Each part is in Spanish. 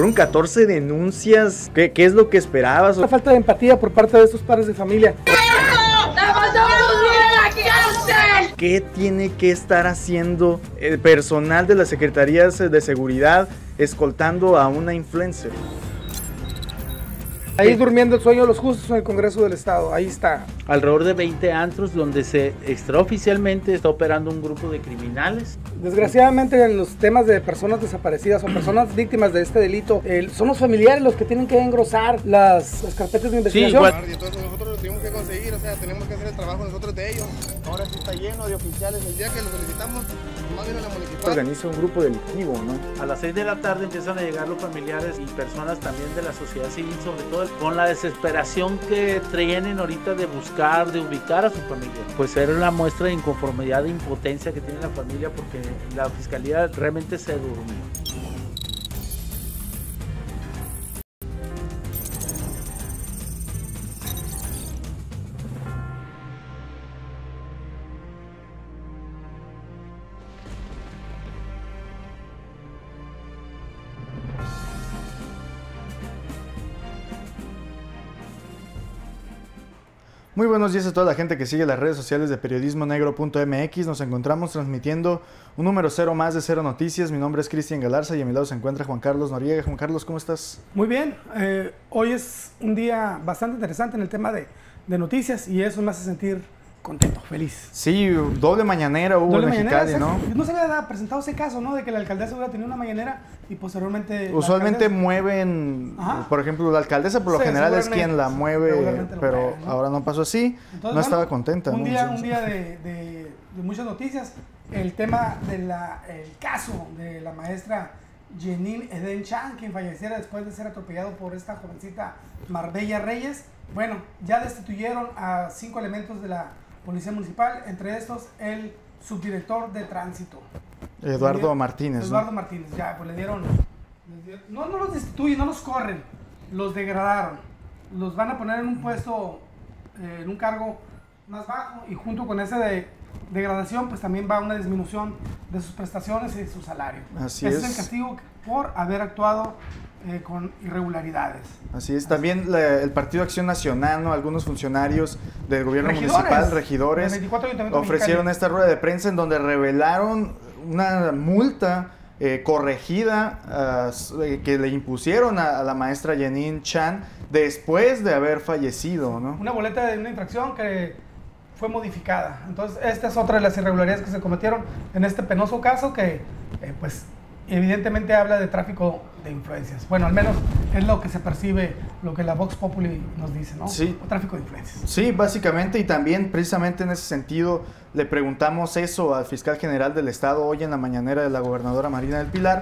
fueron 14 denuncias. ¿Qué es lo que esperabas? La falta de empatía por parte de estos padres de familia. ¿Qué tiene que estar haciendo el personal de las secretarías de seguridad escoltando a una influencer? Ahí durmiendo el sueño de los justos en el Congreso del Estado, ahí está. Alrededor de 20 antros donde se extraoficialmente está operando un grupo de criminales. Desgraciadamente en los temas de personas desaparecidas o personas víctimas de este delito, son los familiares los que tienen que engrosar las carpetas de investigación. Sí, entonces nosotros lo tenemos que conseguir, o sea, tenemos que hacer el trabajo nosotros de ellos. Ahora sí está lleno de oficiales, el día que lo solicitamos, más bien a la municipal. Organiza un grupo delictivo, ¿no? A las 6 de la tarde empiezan a llegar los familiares y personas también de la sociedad civil, sobre todo con la desesperación que tienen ahorita de buscar, de ubicar a su familia. Pues era una muestra de inconformidad, de impotencia que tiene la familia porque la fiscalía realmente se durmió. Muy buenos días a toda la gente que sigue las redes sociales de periodismonegro.mx. Nos encontramos transmitiendo un número 0 más de Cero Noticias. Mi nombre es Cristian Galarza y a mi lado se encuentra Juan Carlos Noriega. Juan Carlos, ¿cómo estás? Muy bien, hoy es un día bastante interesante en el tema de noticias y eso me hace sentir contento, feliz. Sí, doble mañanera hubo en Mexicali, ¿no? No se había presentado ese caso, ¿no? De que la alcaldesa hubiera tenido una mañanera y posteriormente... Usualmente mueven, por ejemplo, la alcaldesa por lo general es quien la mueve, pero ¿no? Ahora no pasó así. Entonces, no estaba contenta. Un día de muchas noticias. El tema del caso de la maestra Jenin Eden Chan, quien falleciera después de ser atropellado por esta jovencita Marbella Reyes. Bueno, ya destituyeron a 5 elementos de la Policía Municipal, entre estos el subdirector de tránsito. Eduardo Martínez. Eduardo Martínez, ya, pues le dieron... No los destituyen, no los corren, los degradaron. Los van a poner en un puesto, en un cargo más bajo y junto con esa degradación, pues también va una disminución de sus prestaciones y de su salario. Así Ese es el castigo por haber actuado con irregularidades. Así es, también el Partido Acción Nacional, ¿no? Algunos funcionarios del gobierno municipal, regidores, ofrecieron esta rueda de prensa en donde revelaron una multa corregida que le impusieron a la maestra Jenin Chan después de haber fallecido, ¿no? Una boleta de una infracción que fue modificada. Entonces, esta es otra de las irregularidades que se cometieron en este penoso caso que, pues, evidentemente habla de tráfico de influencias. Bueno, al menos es lo que se percibe, lo que la Vox Populi nos dice, ¿no? Sí. O tráfico de influencias. Sí, básicamente, y también precisamente en ese sentido le preguntamos eso al fiscal general del estado hoy en la mañanera de la gobernadora Marina del Pilar,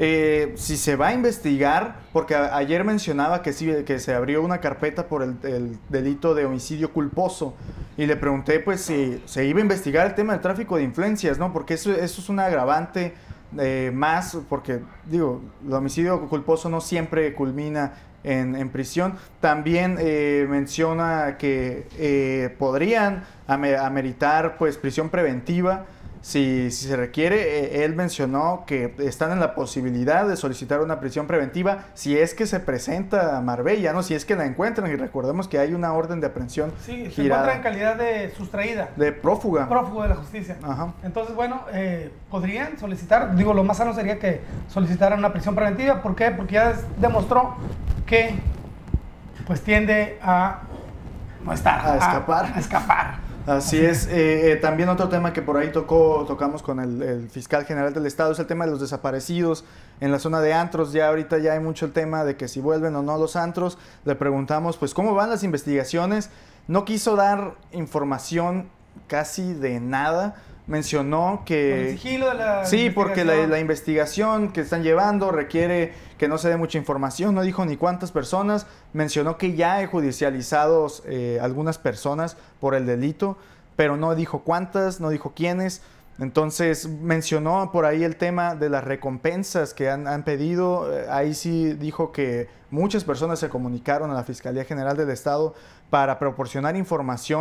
si se va a investigar, porque ayer mencionaba que sí, que se abrió una carpeta por el delito de homicidio culposo, y le pregunté pues si se iba a investigar el tema del tráfico de influencias, ¿no? Porque eso es un agravante más, porque digo, el homicidio culposo no siempre culmina en prisión. También menciona que podrían ameritar pues prisión preventiva si se requiere. Él mencionó que están en la posibilidad de solicitar una prisión preventiva si es que se presenta a Marbella, ¿no? Si es que la encuentran, y recordemos que hay una orden de aprehensión sí, se encuentra en calidad de sustraída. De prófuga. Prófugo de la justicia. Ajá. Entonces, bueno, podrían solicitar, digo, lo más sano sería que solicitaran una prisión preventiva. ¿Por qué? Porque ya demostró que pues tiende a no estar, a escapar. Así es. También otro tema que por ahí tocamos con el fiscal general del estado es el tema de los desaparecidos en la zona de antros. Ya ahorita ya hay mucho el tema de que si vuelven o no los antros. Le preguntamos pues cómo van las investigaciones. No quiso dar información casi de nada. Mencionó que... Con el sigilo de la sí, porque la investigación que están llevando requiere que no se dé mucha información. No dijo ni cuántas personas. Mencionó que ya hay judicializados algunas personas por el delito, pero no dijo cuántas, no dijo quiénes. Entonces mencionó por ahí el tema de las recompensas que han pedido. Ahí sí dijo que muchas personas se comunicaron a la Fiscalía General del Estado para proporcionar información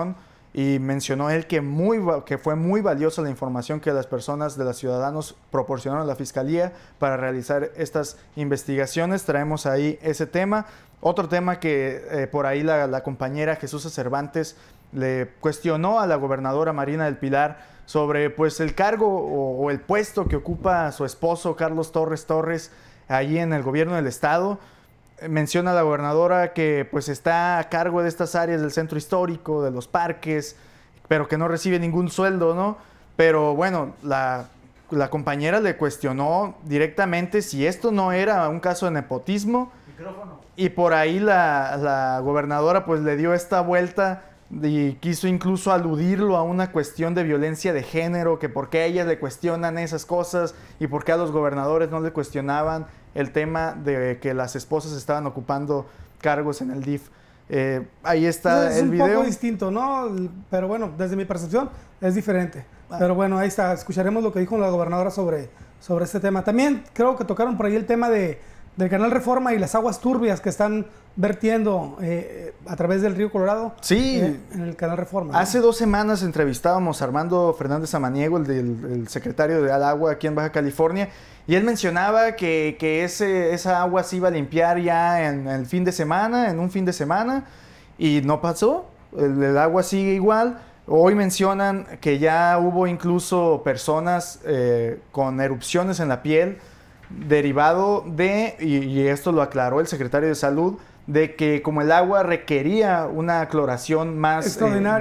y mencionó él que fue muy valiosa la información que las personas de los ciudadanos proporcionaron a la Fiscalía para realizar estas investigaciones. Traemos ahí ese tema. Otro tema que por ahí la compañera Jesús Cervantes le cuestionó a la gobernadora Marina del Pilar sobre pues el cargo o el puesto que ocupa su esposo Carlos Torres ahí en el gobierno del estado. Menciona la gobernadora que pues está a cargo de estas áreas del centro histórico, de los parques, pero que no recibe ningún sueldo, ¿no? Pero bueno, la compañera le cuestionó directamente si esto no era un caso de nepotismo. Micrófono. Y por ahí la gobernadora pues le dio esta vuelta y quiso incluso aludirlo a una cuestión de violencia de género, que por qué a ellas le cuestionan esas cosas y por qué a los gobernadores no le cuestionaban el tema de que las esposas estaban ocupando cargos en el DIF. Ahí está el video. Es un poco distinto, ¿no? Pero bueno, desde mi percepción es diferente. Pero bueno, ahí está. Escucharemos lo que dijo la gobernadora sobre este tema. También creo que tocaron por ahí el tema del Canal Reforma y las aguas turbias que están vertiendo a través del río Colorado. Sí. En el Canal Reforma. Hace 2 semanas entrevistábamos a Armando Fernández Samaniego, el secretario de Agua aquí en Baja California, y él mencionaba que esa agua se iba a limpiar ya en un fin de semana, y no pasó. El agua sigue igual. Hoy mencionan que ya hubo incluso personas con erupciones en la piel, derivado de, y esto lo aclaró el secretario de Salud, de que como el agua requería una cloración más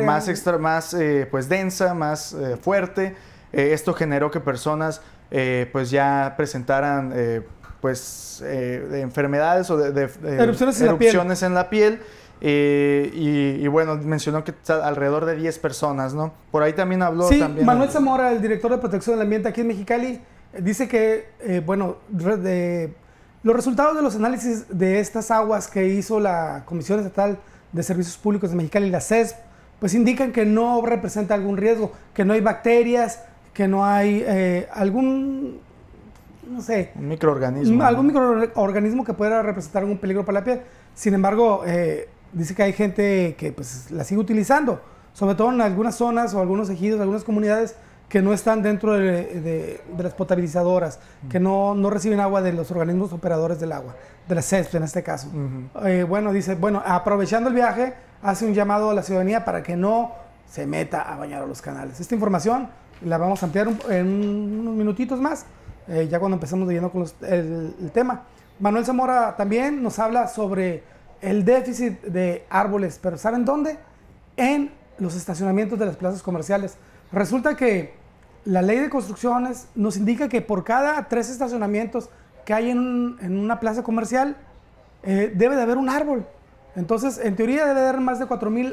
pues densa, más fuerte, esto generó que personas pues ya presentaran de enfermedades o de erupciones en la piel. Y bueno, mencionó que alrededor de 10 personas, ¿no? Por ahí también habló. Sí, Manuel Zamora, el director de Protección del Ambiente aquí en Mexicali, dice que, los resultados de los análisis de estas aguas que hizo la Comisión Estatal de Servicios Públicos de Mexicali, la CESP, pues indican que no representa algún riesgo, que no hay bacterias, que no hay algún microorganismo que pueda representar algún peligro para la piel. Sin embargo, dice que hay gente que pues la sigue utilizando, sobre todo en algunas zonas o algunos ejidos, algunas comunidades que no están dentro de las potabilizadoras, que no reciben agua de los organismos operadores del agua, de la CESP en este caso. Dice, aprovechando el viaje, hace un llamado a la ciudadanía para que no se meta a bañar a los canales. Esta información la vamos a ampliar en unos minutitos más, ya cuando empecemos de lleno con el tema. Manuel Zamora también nos habla sobre el déficit de árboles, pero ¿saben dónde? En los estacionamientos de las plazas comerciales. Resulta que la ley de construcciones nos indica que por cada 3 estacionamientos que hay en una plaza comercial, debe de haber un árbol. Entonces, en teoría debe de haber más de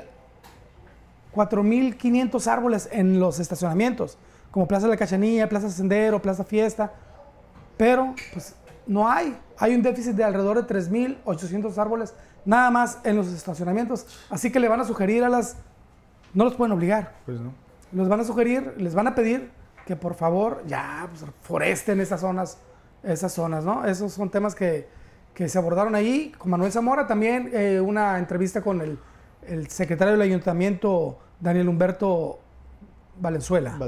4.500 árboles en los estacionamientos, como Plaza de la Cachanilla, Plaza Sendero, Plaza Fiesta, pero pues no hay. Hay un déficit de alrededor de 3.800 árboles nada más en los estacionamientos. Así que le van a sugerir no los pueden obligar. Pues no. Los van a sugerir, les van a pedir que por favor ya foresten esas zonas, ¿no? Esos son temas que se abordaron ahí con Manuel Zamora. También una entrevista con el secretario del ayuntamiento, Daniel Humberto Valenzuela.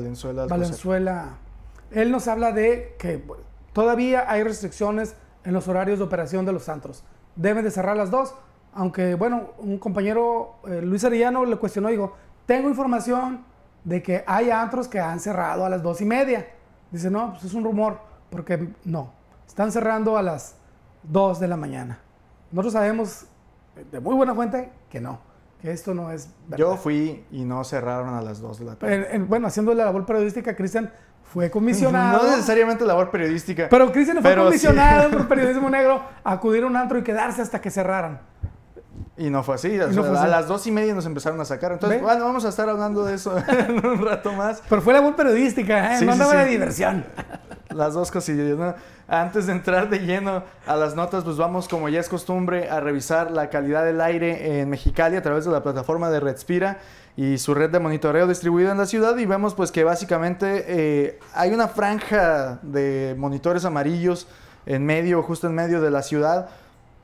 Él nos habla de que todavía hay restricciones en los horarios de operación de los antros. Deben de cerrar las 2, aunque un compañero, Luis Arellano, le cuestionó, dijo, tengo información de que hay antros que han cerrado a las 2:30. Dice, no, pues es un rumor, porque no, están cerrando a las 2 de la mañana. Nosotros sabemos de muy buena fuente que no, que esto no es verdad. Yo fui y no cerraron a las 2 de la tarde. Haciendo la labor periodística, Cristian fue comisionado. No necesariamente labor periodística. Pero Cristian fue comisionado por periodismo negro a acudir a un antro y quedarse hasta que cerraran. Y no fue así. A las 2:30 nos empezaron a sacar. Entonces, vamos a estar hablando de eso en un rato más. Pero fue labor periodística, no andaba de diversión. Las dos cosillas, ¿no? Antes de entrar de lleno a las notas, pues vamos, como ya es costumbre, a revisar la calidad del aire en Mexicali a través de la plataforma de Redspira y su red de monitoreo distribuida en la ciudad, y vemos pues que básicamente hay una franja de monitores amarillos justo en medio de la ciudad.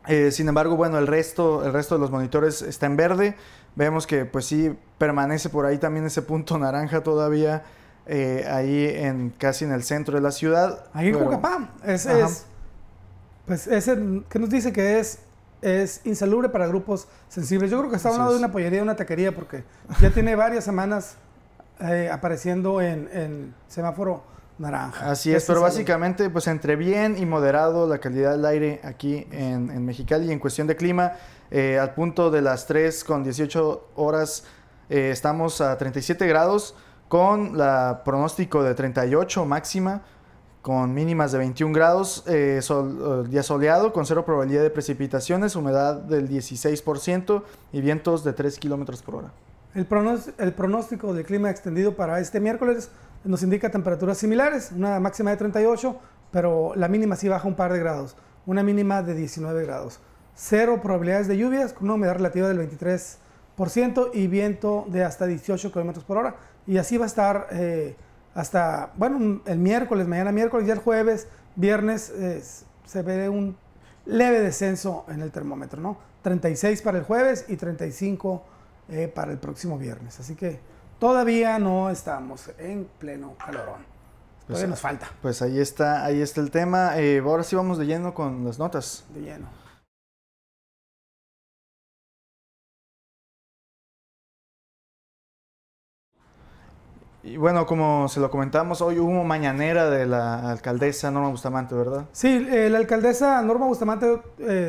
Sin embargo, bueno, el resto de los monitores está en verde. Vemos que pues sí permanece por ahí también ese punto naranja todavía, ahí casi en el centro de la ciudad. Ahí en Jocapá. Pues ese que nos dice que es insalubre para grupos sensibles. Yo creo que está hablando de una pollería, una taquería, porque ya tiene varias semanas apareciendo en semáforo naranja. Así es, pero básicamente pues entre bien y moderado la calidad del aire aquí en Mexicali. Y en cuestión de clima, al punto de las 3:18 estamos a 37 grados con la pronóstico de 38 máxima, con mínimas de 21 grados, día soleado con 0 probabilidad de precipitaciones, humedad del 16% y vientos de 3 kilómetros por hora. El pronóstico del clima extendido para este miércoles nos indica temperaturas similares, una máxima de 38, pero la mínima sí baja un par de grados, una mínima de 19 grados. 0 probabilidades de lluvias con una humedad relativa del 23% y viento de hasta 18 kilómetros por hora. Y así va a estar hasta, bueno, el miércoles, mañana miércoles, ya el jueves, viernes, se ve un leve descenso en el termómetro, ¿no? 36 para el jueves y 35 para el próximo viernes. Así que todavía no estamos en pleno calorón. Todavía nos falta. Pues ahí está el tema. Ahora sí vamos de lleno con las notas. De lleno. Y bueno, como se lo comentamos, hoy hubo mañanera de la alcaldesa Norma Bustamante, ¿verdad? Sí, la alcaldesa Norma Bustamante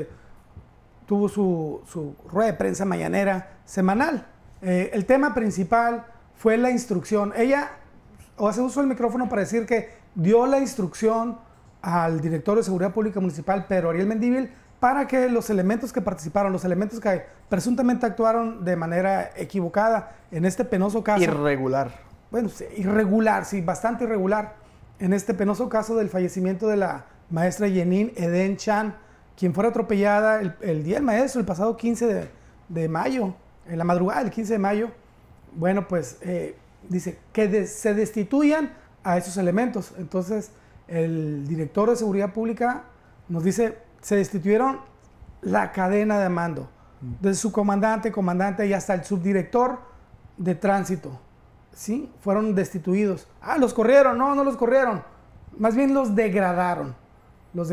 tuvo su rueda de prensa mañanera semanal. El tema principal fue la instrucción. Ella hace uso del micrófono para decir que dio la instrucción al director de Seguridad Pública Municipal, Pedro Ariel Mendívil, para que los elementos que participaron, los elementos que presuntamente actuaron de manera equivocada en este penoso caso. Irregular. Bueno, sí, irregular, sí, bastante irregular. En este penoso caso del fallecimiento de la maestra Jenin Eden Chan, quien fue atropellada el Día del Maestro, el pasado 15 de mayo, en la madrugada del 15 de mayo. Bueno, pues dice que se destituyan a esos elementos. Entonces, el director de Seguridad Pública nos dice, se destituyeron la cadena de mando, desde su comandante y hasta el subdirector de tránsito. Sí, fueron destituidos. Ah, los corrieron. No los corrieron. Más bien los degradaron. Los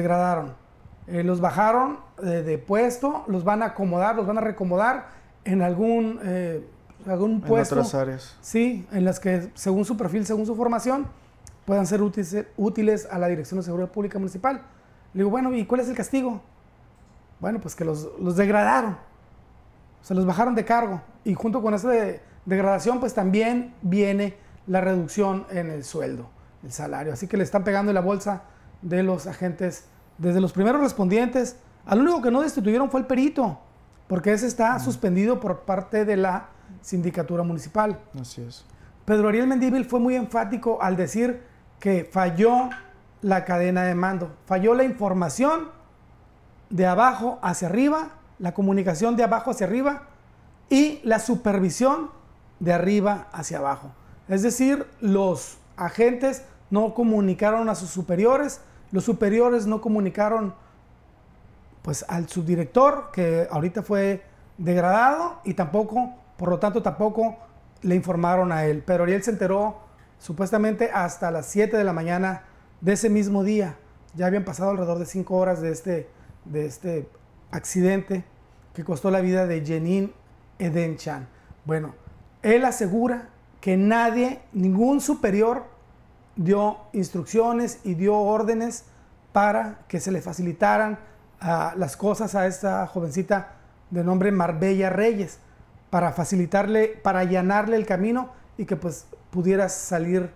bajaron de puesto, los van a acomodar, los van a reacomodar en algún puesto. En otras áreas. Sí, en las que según su perfil, según su formación, puedan ser útiles a la Dirección de Seguridad Pública Municipal. Le digo, bueno, ¿y cuál es el castigo? Bueno, pues que los degradaron. Se los bajaron de cargo. Y junto con esa degradación, pues también viene la reducción en el sueldo, el salario. Así que le están pegando en la bolsa de los agentes, desde los primeros respondientes. Al único que no destituyeron fue el perito, porque ese está suspendido por parte de la sindicatura municipal. Así es. Pedro Ariel Mendívil fue muy enfático al decir que falló la cadena de mando, falló la información de abajo hacia arriba, la comunicación de abajo hacia arriba y la supervisión de arriba hacia abajo. Es decir, los agentes no comunicaron a sus superiores, los superiores no comunicaron pues al subdirector, que ahorita fue degradado, y tampoco, por lo tanto, tampoco le informaron a él. Pero Ariel se enteró supuestamente hasta las 7 de la mañana de ese mismo día. Ya habían pasado alrededor de 5 horas de este accidente que costó la vida de Jenin Eden Chan. Bueno, él asegura que nadie, ningún superior dio instrucciones y dio órdenes para que se le facilitaran las cosas a esta jovencita de nombre Marbella Reyes, para facilitarle, para allanarle el camino y que pues pudiera salir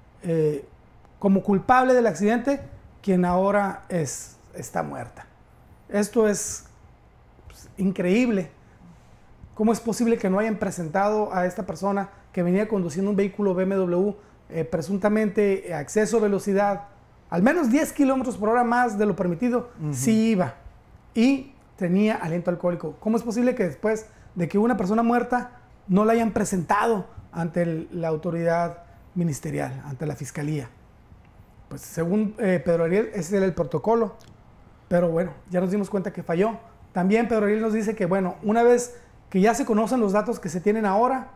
como culpable del accidente, quien ahora está muerta. Esto es pues, increíble. ¿Cómo es posible que no hayan presentado a esta persona que venía conduciendo un vehículo BMW presuntamente a exceso de velocidad, al menos 10 kilómetros por hora más de lo permitido? Sí iba y tenía aliento alcohólico. ¿Cómo es posible que después de que una persona muerta no la hayan presentado ante la autoridad ministerial, ante la fiscalía? Pues según Pedro Ariel, ese era el protocolo. Pero bueno, ya nos dimos cuenta que falló. También Pedro Ariel nos dice que, bueno, una vez que ya se conocen los datos que se tienen ahora,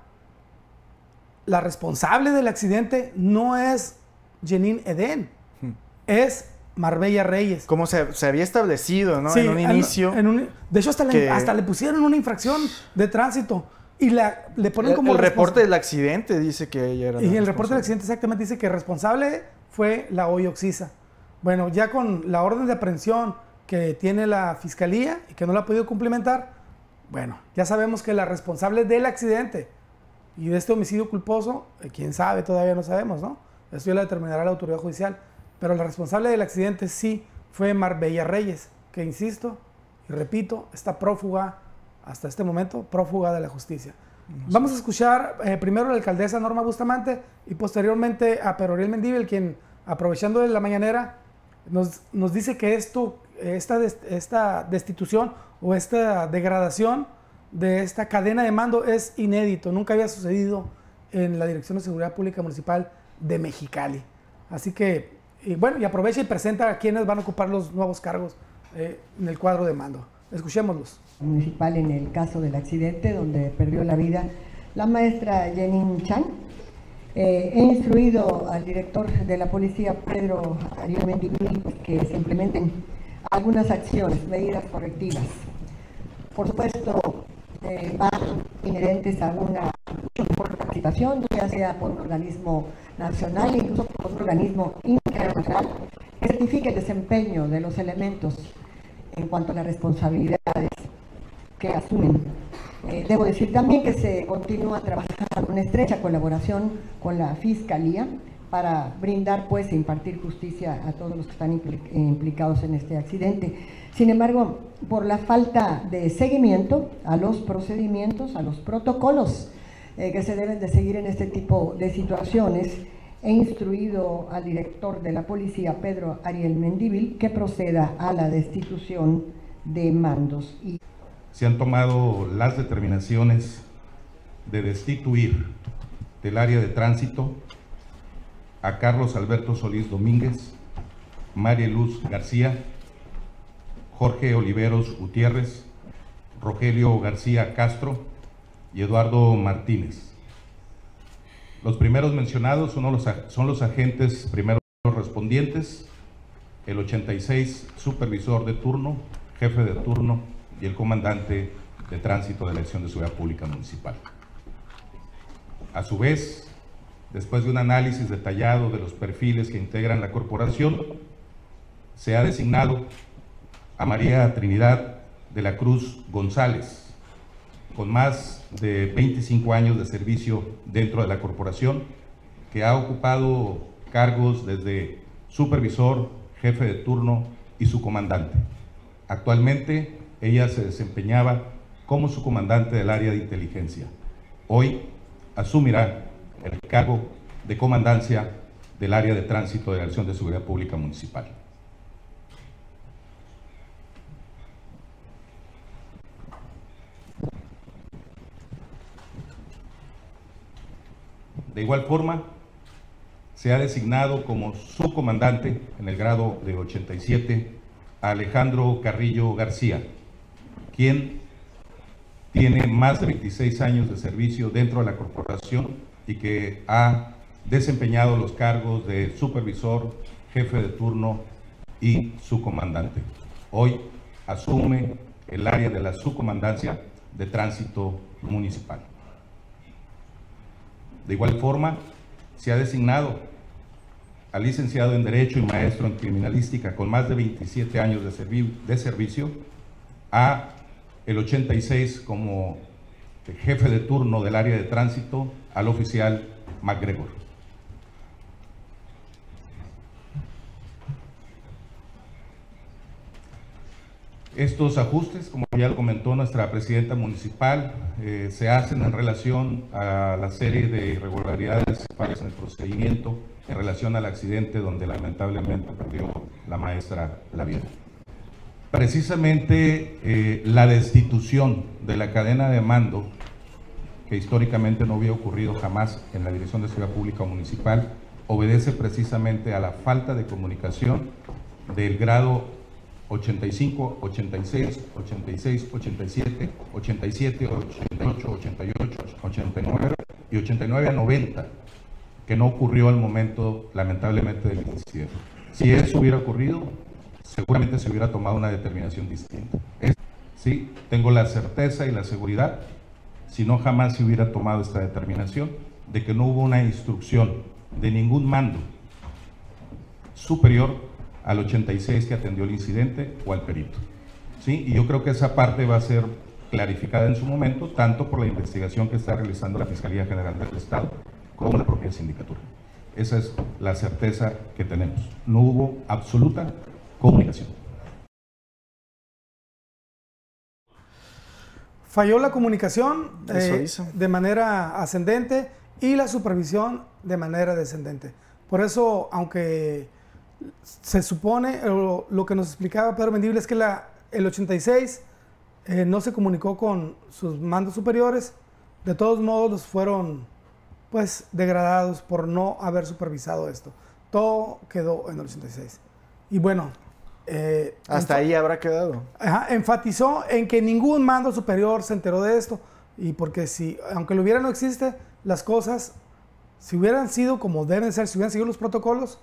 la responsable del accidente no es Jenin Eden, es Marbella Reyes. Como se había establecido, ¿no? Sí, en un inicio. De hecho, hasta le pusieron una infracción de tránsito. Y le ponen como el reporte del accidente dice que ella era. Y el reporte del accidente exactamente dice que responsable fue la OI Oxiza. Bueno, ya con la orden de aprehensión que tiene la fiscalía y que no la ha podido cumplimentar, bueno, ya sabemos que la responsable del accidente y de este homicidio culposo, quién sabe, todavía no sabemos, ¿no? Eso ya lo determinará la autoridad judicial. Pero la responsable del accidente sí fue Marbella Reyes, que insisto y repito, está prófuga hasta este momento, prófuga de la justicia. Vamos a escuchar primero a la alcaldesa Norma Bustamante y posteriormente a Pedro Ariel Mendívil, quien, aprovechando de la mañanera, nos dice que esta destitución o esta degradación de esta cadena de mando es inédito, nunca había sucedido en la Dirección de Seguridad Pública Municipal de Mexicali. Así que, bueno, y aprovecha y presenta a quienes van a ocupar los nuevos cargos en el cuadro de mando. Escuchémoslos. Municipal en el caso del accidente donde perdió la vida la maestra Jenin Chan. He instruido al director de la policía, Pedro Ariel Mendívil, que se implementen algunas acciones, medidas correctivas. Por supuesto, van inherentes a una capacitación, ya sea por un organismo nacional e incluso por un organismo internacional, que certifique el desempeño de los elementos en cuanto a las responsabilidades que asumen. Debo decir también que se continúa trabajando en estrecha colaboración con la Fiscalía para brindar e impartir justicia a todos los que están implicados en este accidente. Sin embargo, por la falta de seguimiento a los procedimientos, a los protocolos que se deben de seguir en este tipo de situaciones, he instruido al director de la policía, Pedro Ariel Mendívil, que proceda a la destitución de mandos. Se han tomado las determinaciones de destituir del área de tránsito a Carlos Alberto Solís Domínguez, María Luz García, Jorge Oliveros Gutiérrez, Rogelio García Castro y Eduardo Martínez. Los primeros mencionados son los agentes primeros respondientes, el 86 supervisor de turno, jefe de turno y el comandante de tránsito de la Dirección de Seguridad Pública Municipal. A su vez, después de un análisis detallado de los perfiles que integran la corporación, se ha designado a María Trinidad de la Cruz González, con más de 25 años de servicio dentro de la corporación, que ha ocupado cargos desde supervisor, jefe de turno y su comandante. Actualmente, ella se desempeñaba como su comandante del área de inteligencia. Hoy asumirá el cargo de comandancia del área de tránsito de la Dirección de Seguridad Pública Municipal. De igual forma, se ha designado como su comandante en el grado de 87 a Alejandro Carrillo García, quien tiene más de 26 años de servicio dentro de la corporación y que ha desempeñado los cargos de supervisor, jefe de turno y subcomandante. Hoy asume el área de la subcomandancia de tránsito municipal. De igual forma, se ha designado al licenciado en Derecho y maestro en Criminalística con más de 27 años de servicio a el 86 como jefe de turno del área de tránsito al oficial MacGregor. Estos ajustes, como ya lo comentó nuestra presidenta municipal, se hacen en relación a la serie de irregularidades en el procedimiento en relación al accidente donde lamentablemente perdió la maestra la vida. Precisamente la destitución de la cadena de mando, que históricamente no había ocurrido jamás en la Dirección de Seguridad Pública Municipal, obedece precisamente a la falta de comunicación del grado 85, 86, 86, 87, 87, 88, 88, 89 y 89 a 90, que no ocurrió al momento, lamentablemente, del incidente. Si eso hubiera ocurrido, seguramente se hubiera tomado una determinación distinta. Sí, tengo la certeza y la seguridad, si no jamás se hubiera tomado esta determinación, de que no hubo una instrucción de ningún mando superior al 86 que atendió el incidente o al perito. ¿Sí? Y yo creo que esa parte va a ser clarificada en su momento, tanto por la investigación que está realizando la Fiscalía General del Estado como la propia sindicatura. Esa es la certeza que tenemos. No hubo absoluta comunicación. Falló la comunicación de manera ascendente y la supervisión de manera descendente. Por eso, aunque se supone, lo que nos explicaba Pedro Mendívil es que el 86 no se comunicó con sus mandos superiores, de todos modos los fueron pues degradados por no haber supervisado esto. Todo quedó en el 86. Y bueno, hasta ahí habrá quedado. Enfatizó en que ningún mando superior se enteró de esto, y porque si, aunque lo hubiera, no existe, las cosas, si hubieran sido como deben ser, si hubieran seguido los protocolos,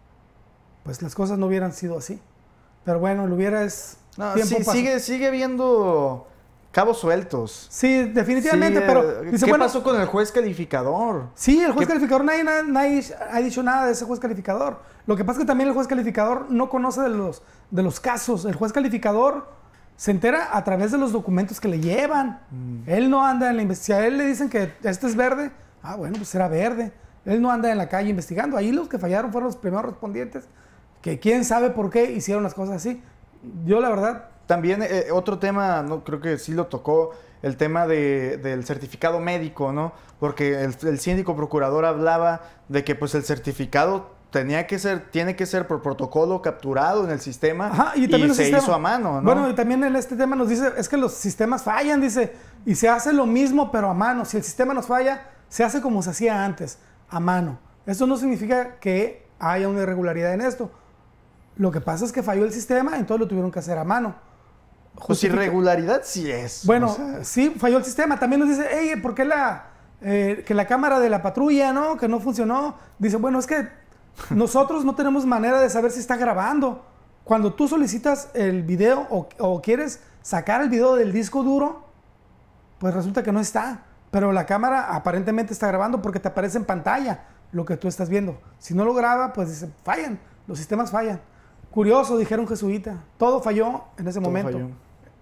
pues las cosas no hubieran sido así. Pero bueno, lo hubiera es... No, sí, sigue viendo cabos sueltos. Sí, definitivamente, pero... Dice, ¿qué pasó con el juez calificador? Sí, el juez calificador, nadie ha dicho nada de ese juez calificador. Lo que pasa es que también el juez calificador no conoce de los casos. El juez calificador se entera a través de los documentos que le llevan. Él no anda en la investigación. Si a él le dicen que este es verde, bueno, pues será verde. Él no anda en la calle investigando. Ahí los que fallaron fueron los primeros respondientes, que quién sabe por qué hicieron las cosas así. Yo, la verdad... También otro tema, no creo que sí lo tocó, el tema del certificado médico, ¿no? Porque el síndico procurador hablaba de que pues el certificado tiene que ser por protocolo capturado en el sistema. Y también se hizo a mano, ¿no? Bueno, y también en este tema nos dice, es que los sistemas fallan, dice, y se hace lo mismo pero a mano. Si el sistema nos falla, se hace como se hacía antes, a mano. Esto no significa que haya una irregularidad en esto. Lo que pasa es que falló el sistema, entonces lo tuvieron que hacer a mano. Pues irregularidad sí es. Bueno, sí, falló el sistema. También nos dice, hey, ¿por qué que la cámara de la patrulla, ¿no? Que no funcionó? Dice, bueno, es que nosotros no tenemos manera de saber si está grabando. Cuando tú solicitas el video o quieres sacar el video del disco duro, pues resulta que no está. Pero la cámara aparentemente está grabando porque te aparece en pantalla lo que tú estás viendo. Si no lo graba, pues dice, fallan, los sistemas fallan. Curioso, dijeron jesuita. Todo falló en ese momento. Falló.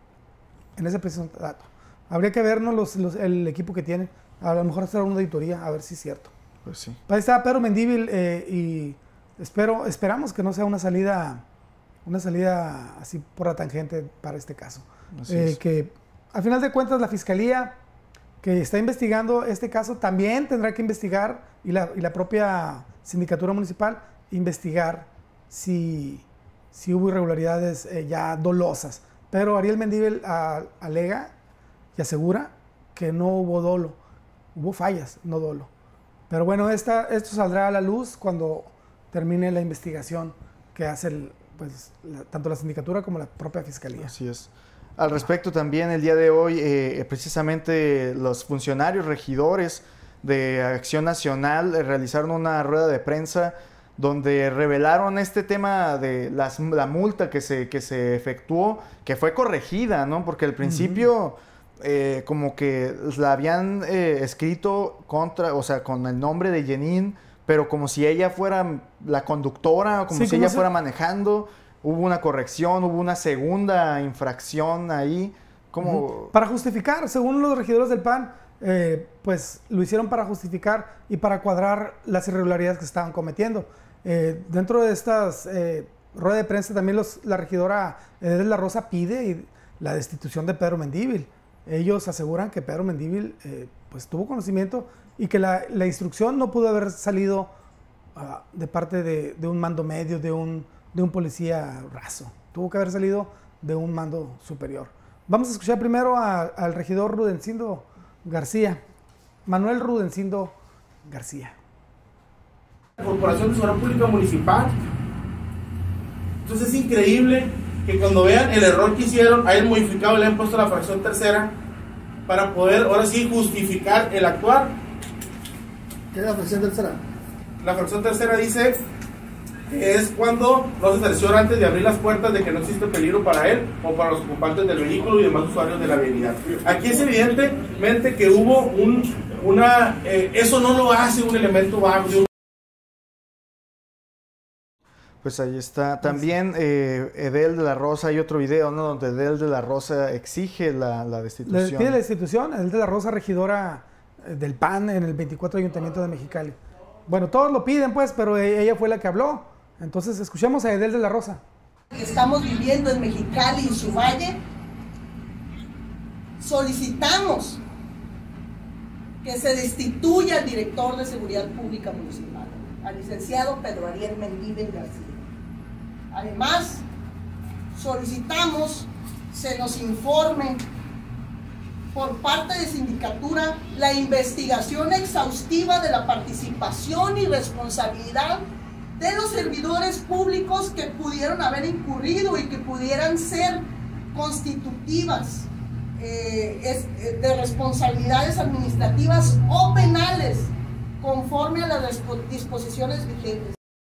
En ese preciso dato. Habría que vernos el equipo que tiene. A lo mejor hacer una auditoría, a ver si es cierto. Pues sí. Ahí está Pedro Mendívil y esperamos que no sea una salida así por la tangente para este caso. Que al final de cuentas la Fiscalía que está investigando este caso también tendrá que investigar, y la propia Sindicatura Municipal, investigar si hubo irregularidades ya dolosas. Pero Ariel Mendívil alega y asegura que no hubo dolo, hubo fallas, no dolo. Pero bueno, esto saldrá a la luz cuando termine la investigación que hace tanto la sindicatura como la propia Fiscalía. Así es. Al respecto también el día de hoy, precisamente los funcionarios regidores de Acción Nacional realizaron una rueda de prensa donde revelaron este tema de la multa que se efectuó, que fue corregida, ¿no? Porque al principio como que la habían escrito con el nombre de Jenin, pero como si ella fuera la conductora, como si ella fuera manejando. Hubo una corrección, hubo una segunda infracción ahí. ¿Cómo? Para justificar, según los regidores del PAN, pues lo hicieron para justificar y para cuadrar las irregularidades que estaban cometiendo. Dentro de estas ruedas de prensa también la regidora de la Rosa pide la destitución de Pedro Mendívil. Ellos aseguran que Pedro Mendívil pues tuvo conocimiento y que la instrucción no pudo haber salido de parte de un mando medio, de un policía raso. Tuvo que haber salido de un mando superior. Vamos a escuchar primero al regidor Rudencindo García, Manuel Rudencindo García. Corporación de Seguridad Pública Municipal. Entonces es increíble que cuando vean el error que hicieron, hayan modificado y le han puesto la fracción tercera para poder ahora sí justificar el actuar. ¿Qué es la fracción tercera? La fracción tercera dice que es cuando no se cerciora antes de abrir las puertas de que no existe peligro para él o para los ocupantes del vehículo y demás usuarios de la vialidad. Aquí es evidentemente que hubo eso no lo hace un elemento vago. Pues ahí está. También Edel de la Rosa, hay otro video, ¿no? Donde Edel de la Rosa exige la destitución. Le pide la destitución, Edel de la Rosa, regidora del PAN en el 24 Ayuntamiento de Mexicali. Bueno, todos lo piden pues, pero ella fue la que habló. Entonces escuchemos a Edel de la Rosa. Estamos viviendo en Mexicali y su valle. Solicitamos que se destituya al director de Seguridad Pública Municipal, al licenciado Pedro Ariel Mendívil García. Además, solicitamos se nos informe por parte de Sindicatura la investigación exhaustiva de la participación y responsabilidad de los servidores públicos que pudieron haber incurrido y que pudieran ser constitutivas de responsabilidades administrativas o penales conforme a las disposiciones vigentes.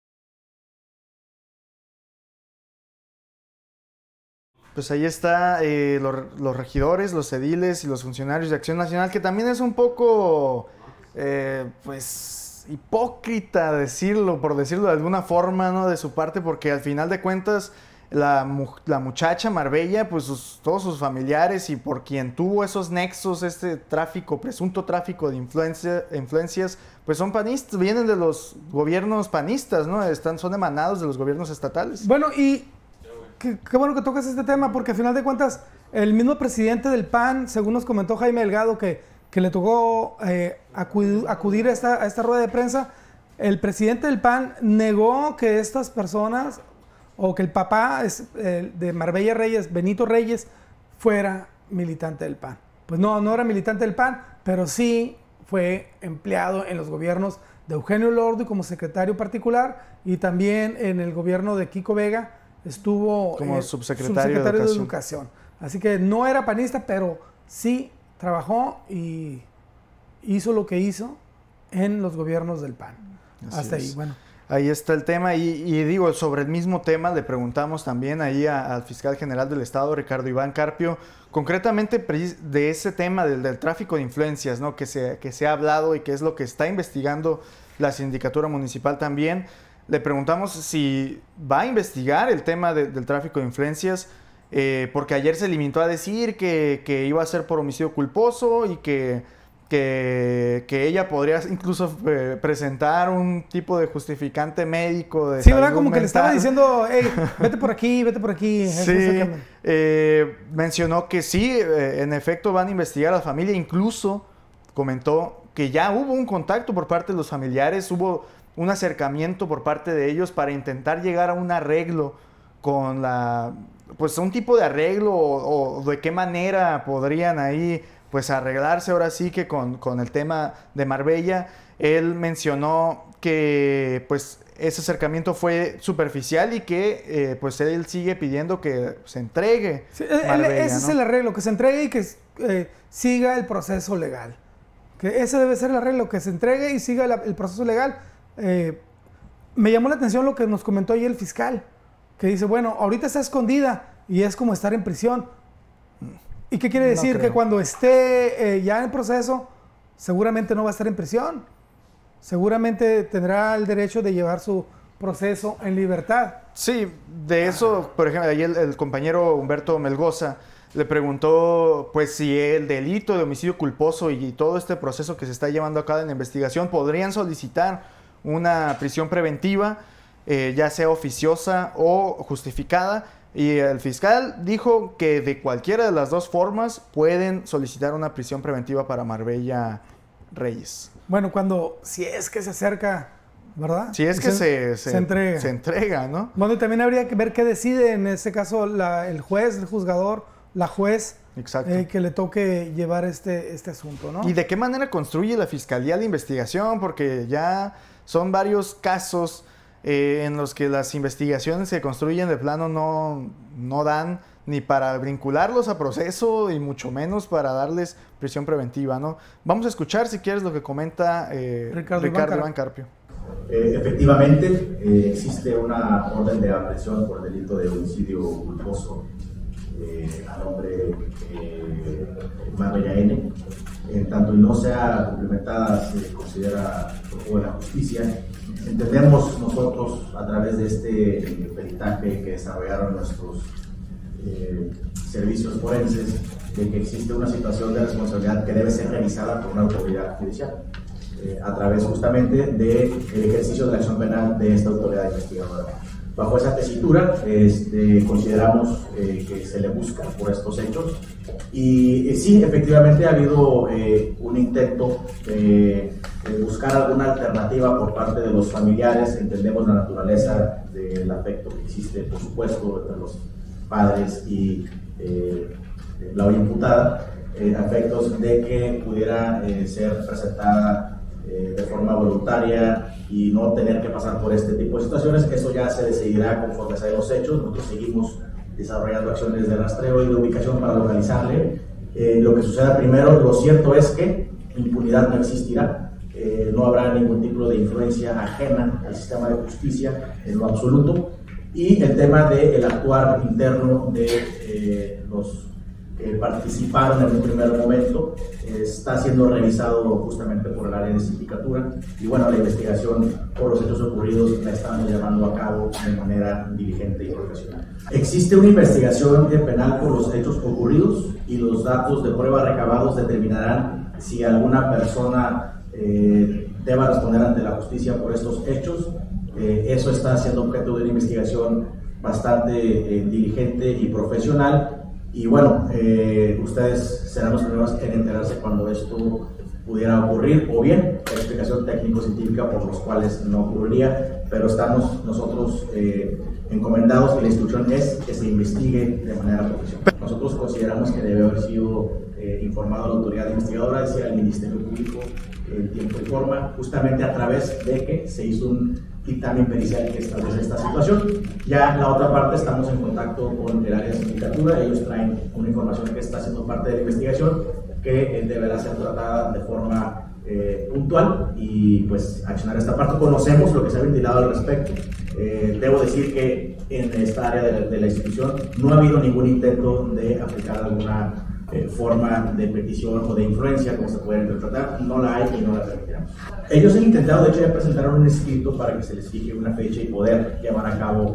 Pues ahí está los regidores, los ediles y los funcionarios de Acción Nacional, que también es un poco, pues, hipócrita decirlo, por decirlo de alguna forma, ¿no? De su parte, porque al final de cuentas la muchacha Marbella, pues todos sus familiares y por quien tuvo esos nexos, este tráfico, presunto tráfico de influencias, pues son panistas, vienen de los gobiernos panistas, ¿no? Son emanados de los gobiernos estatales. Bueno, y qué bueno que tocas este tema, porque al final de cuentas, el mismo presidente del PAN, según nos comentó Jaime Delgado, que le tocó acudir a esta rueda de prensa, el presidente del PAN negó que estas personas, o que el papá de Marbella Reyes, Benito Reyes, fuera militante del PAN. Pues no era militante del PAN, pero sí fue empleado en los gobiernos de Eugenio Lordi como secretario particular y también en el gobierno de Kiko Vega estuvo como subsecretario de Educación. Así que no era panista, pero sí trabajó y hizo lo que hizo en los gobiernos del PAN. Hasta ahí, bueno. Ahí está el tema y digo, sobre el mismo tema le preguntamos también ahí al fiscal general del estado, Ricardo Iván Carpio, concretamente de ese tema del tráfico de influencias, ¿no? que se ha hablado y que es lo que está investigando la sindicatura municipal también. Le preguntamos si va a investigar el tema del tráfico de influencias, porque ayer se limitó a decir que iba a ser por homicidio culposo y que ella podría incluso presentar un tipo de justificante médico de sí, ¿verdad? Como mental. Que le estaba diciendo, hey, vete por aquí, vete por aquí. Sí, mencionó que sí, en efecto van a investigar a la familia, incluso comentó que ya hubo un contacto por parte de los familiares, hubo un acercamiento por parte de ellos para intentar llegar a un arreglo con pues un tipo de arreglo o de qué manera podrían ahí pues arreglarse ahora sí que con el tema de Marbella. Él mencionó que pues ese acercamiento fue superficial y que pues él sigue pidiendo que se entregue Marbella, ese, ¿no? Es el arreglo, que se entregue y que siga el proceso legal. Que ese debe ser el arreglo, que se entregue y siga el proceso legal. Me llamó la atención lo que nos comentó ayer el fiscal, que dice, bueno, ahorita está escondida y es como estar en prisión. ¿Y qué quiere decir? Que cuando esté ya en proceso, seguramente no va a estar en prisión. Seguramente tendrá el derecho de llevar su proceso en libertad. Sí, de eso, por ejemplo, ayer el compañero Humberto Melgoza le preguntó pues si el delito de homicidio culposo y todo este proceso que se está llevando a cabo en la investigación podrían solicitar una prisión preventiva, ya sea oficiosa o justificada. Y el fiscal dijo que de cualquiera de las dos formas pueden solicitar una prisión preventiva para Marbella Reyes. Bueno, si es que se acerca, ¿verdad? Si es que se entrega. Se entrega, ¿no? Bueno, y también habría que ver qué decide en este caso el juez, el juzgador, la juez. Exacto. Que le toque llevar este asunto, ¿no? ¿Y de qué manera construye la Fiscalía la investigación? Porque ya son varios casos en los que las investigaciones se construyen de plano no dan ni para vincularlos a proceso y mucho menos para darles prisión preventiva, ¿no? Vamos a escuchar, si quieres, lo que comenta Ricardo Iván Carpio. Efectivamente, existe una orden de aprehensión por delito de homicidio culposo a nombre de Marbella N. En tanto y no sea cumplimentada, se considera prófugo de la justicia. Entendemos nosotros, a través de este peritaje que desarrollaron nuestros servicios forenses, de que existe una situación de responsabilidad que debe ser revisada por una autoridad judicial, a través justamente del ejercicio de la acción penal de esta autoridad investigadora. Bajo esa tesitura, consideramos que se le busca por estos hechos y sí, efectivamente ha habido un intento de buscar alguna alternativa por parte de los familiares. Entendemos la naturaleza del afecto que existe, por supuesto, entre los padres y la hoy imputada, afectos de que pudiera ser presentada de forma voluntaria y no tener que pasar por este tipo de situaciones. Eso ya se decidirá conforme se den los hechos. Nosotros seguimos desarrollando acciones de rastreo y de ubicación para localizarle. Lo que suceda primero, lo cierto es que impunidad no existirá. No habrá ningún tipo de influencia ajena al sistema de justicia en lo absoluto. Y el tema del actuar interno de los que participaron en un primer momento está siendo revisado justamente por el área de sindicatura, y bueno, la investigación por los hechos ocurridos la estamos llevando a cabo de manera diligente y profesional. Existe una investigación penal por los hechos ocurridos y los datos de prueba recabados determinarán si alguna persona deba responder ante la justicia por estos hechos. Eso está siendo objeto de una investigación bastante diligente y profesional. Y bueno, ustedes serán los primeros en enterarse cuando esto pudiera ocurrir, o bien la explicación técnico-científica por los cuales no ocurriría, pero estamos nosotros encomendados y la instrucción es que se investigue de manera profesional. Nosotros consideramos que debe haber sido informado a la autoridad investigadora, es decir, al Ministerio Público, en tiempo y forma, justamente a través de que se hizo un dictamen pericial que establece esta situación. Ya la otra parte, estamos en contacto con el área de sindicatura, ellos traen una información que está siendo parte de la investigación, que deberá ser tratada de forma puntual y pues accionar esta parte. Conocemos lo que se ha ventilado al respecto. Debo decir que en esta área de la institución no ha habido ningún intento de aplicar alguna forma de petición o de influencia, como se puede interpretar. No la hay y no la permitiremos. Ellos han intentado, de hecho ya presentaron un escrito para que se les fije una fecha y poder llevar a cabo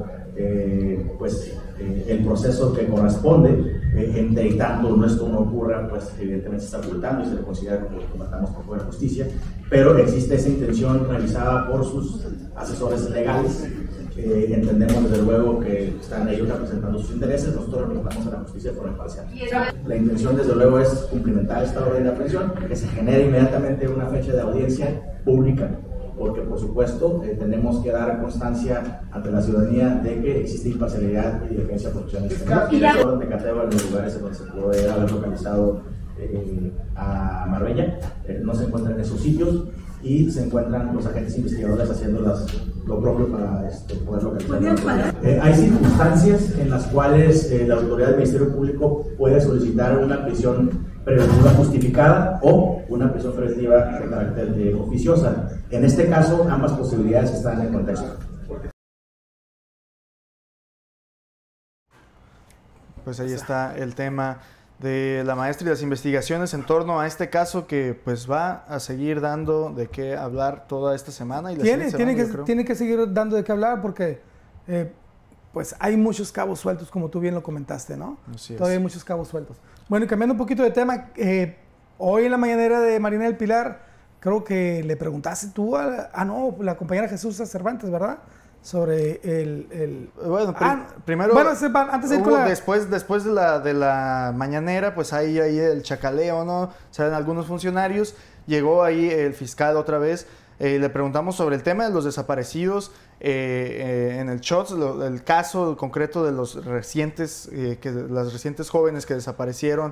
el proceso que corresponde. Entre tanto esto no ocurra, pues evidentemente se está ocultando y se le considera, como lo comentamos, por fuera de justicia, pero existe esa intención realizada por sus asesores legales. Entendemos desde luego que están ellos representando sus intereses, nosotros representamos a la justicia por imparcial. La intención desde luego es cumplimentar esta orden de aprehensión, que se genere inmediatamente una fecha de audiencia pública, porque por supuesto tenemos que dar constancia ante la ciudadanía de que existe imparcialidad y diligencia profesional. Y la orden de cateo en los lugares en donde se puede haber localizado a Marbella no se encuentran en esos sitios, y se encuentran los agentes investigadores haciendo lo propio para poder localizar. Hay circunstancias en las cuales la autoridad del Ministerio Público puede solicitar una prisión preventiva justificada o una prisión preventiva de carácter oficiosa. En este caso, ambas posibilidades están en el contexto. Pues ahí está el tema de la maestra y las investigaciones en torno a este caso que pues va a seguir dando de qué hablar toda esta semana. Y tiene que seguir dando de qué hablar porque pues hay muchos cabos sueltos, como tú bien lo comentaste, ¿no? Todavía hay muchos cabos sueltos. Bueno, y cambiando un poquito de tema, hoy en la mañanera de Marina del Pilar, creo que le preguntaste tú la compañera Jesús Cervantes, ¿verdad? Sobre primero, bueno, antes de después de la mañanera, pues ahí el chacaleo, ¿no? Salen algunos funcionarios, llegó ahí el fiscal otra vez, le preguntamos sobre el tema de los desaparecidos en el SHOTS, el caso concreto de los recientes, las recientes jóvenes que desaparecieron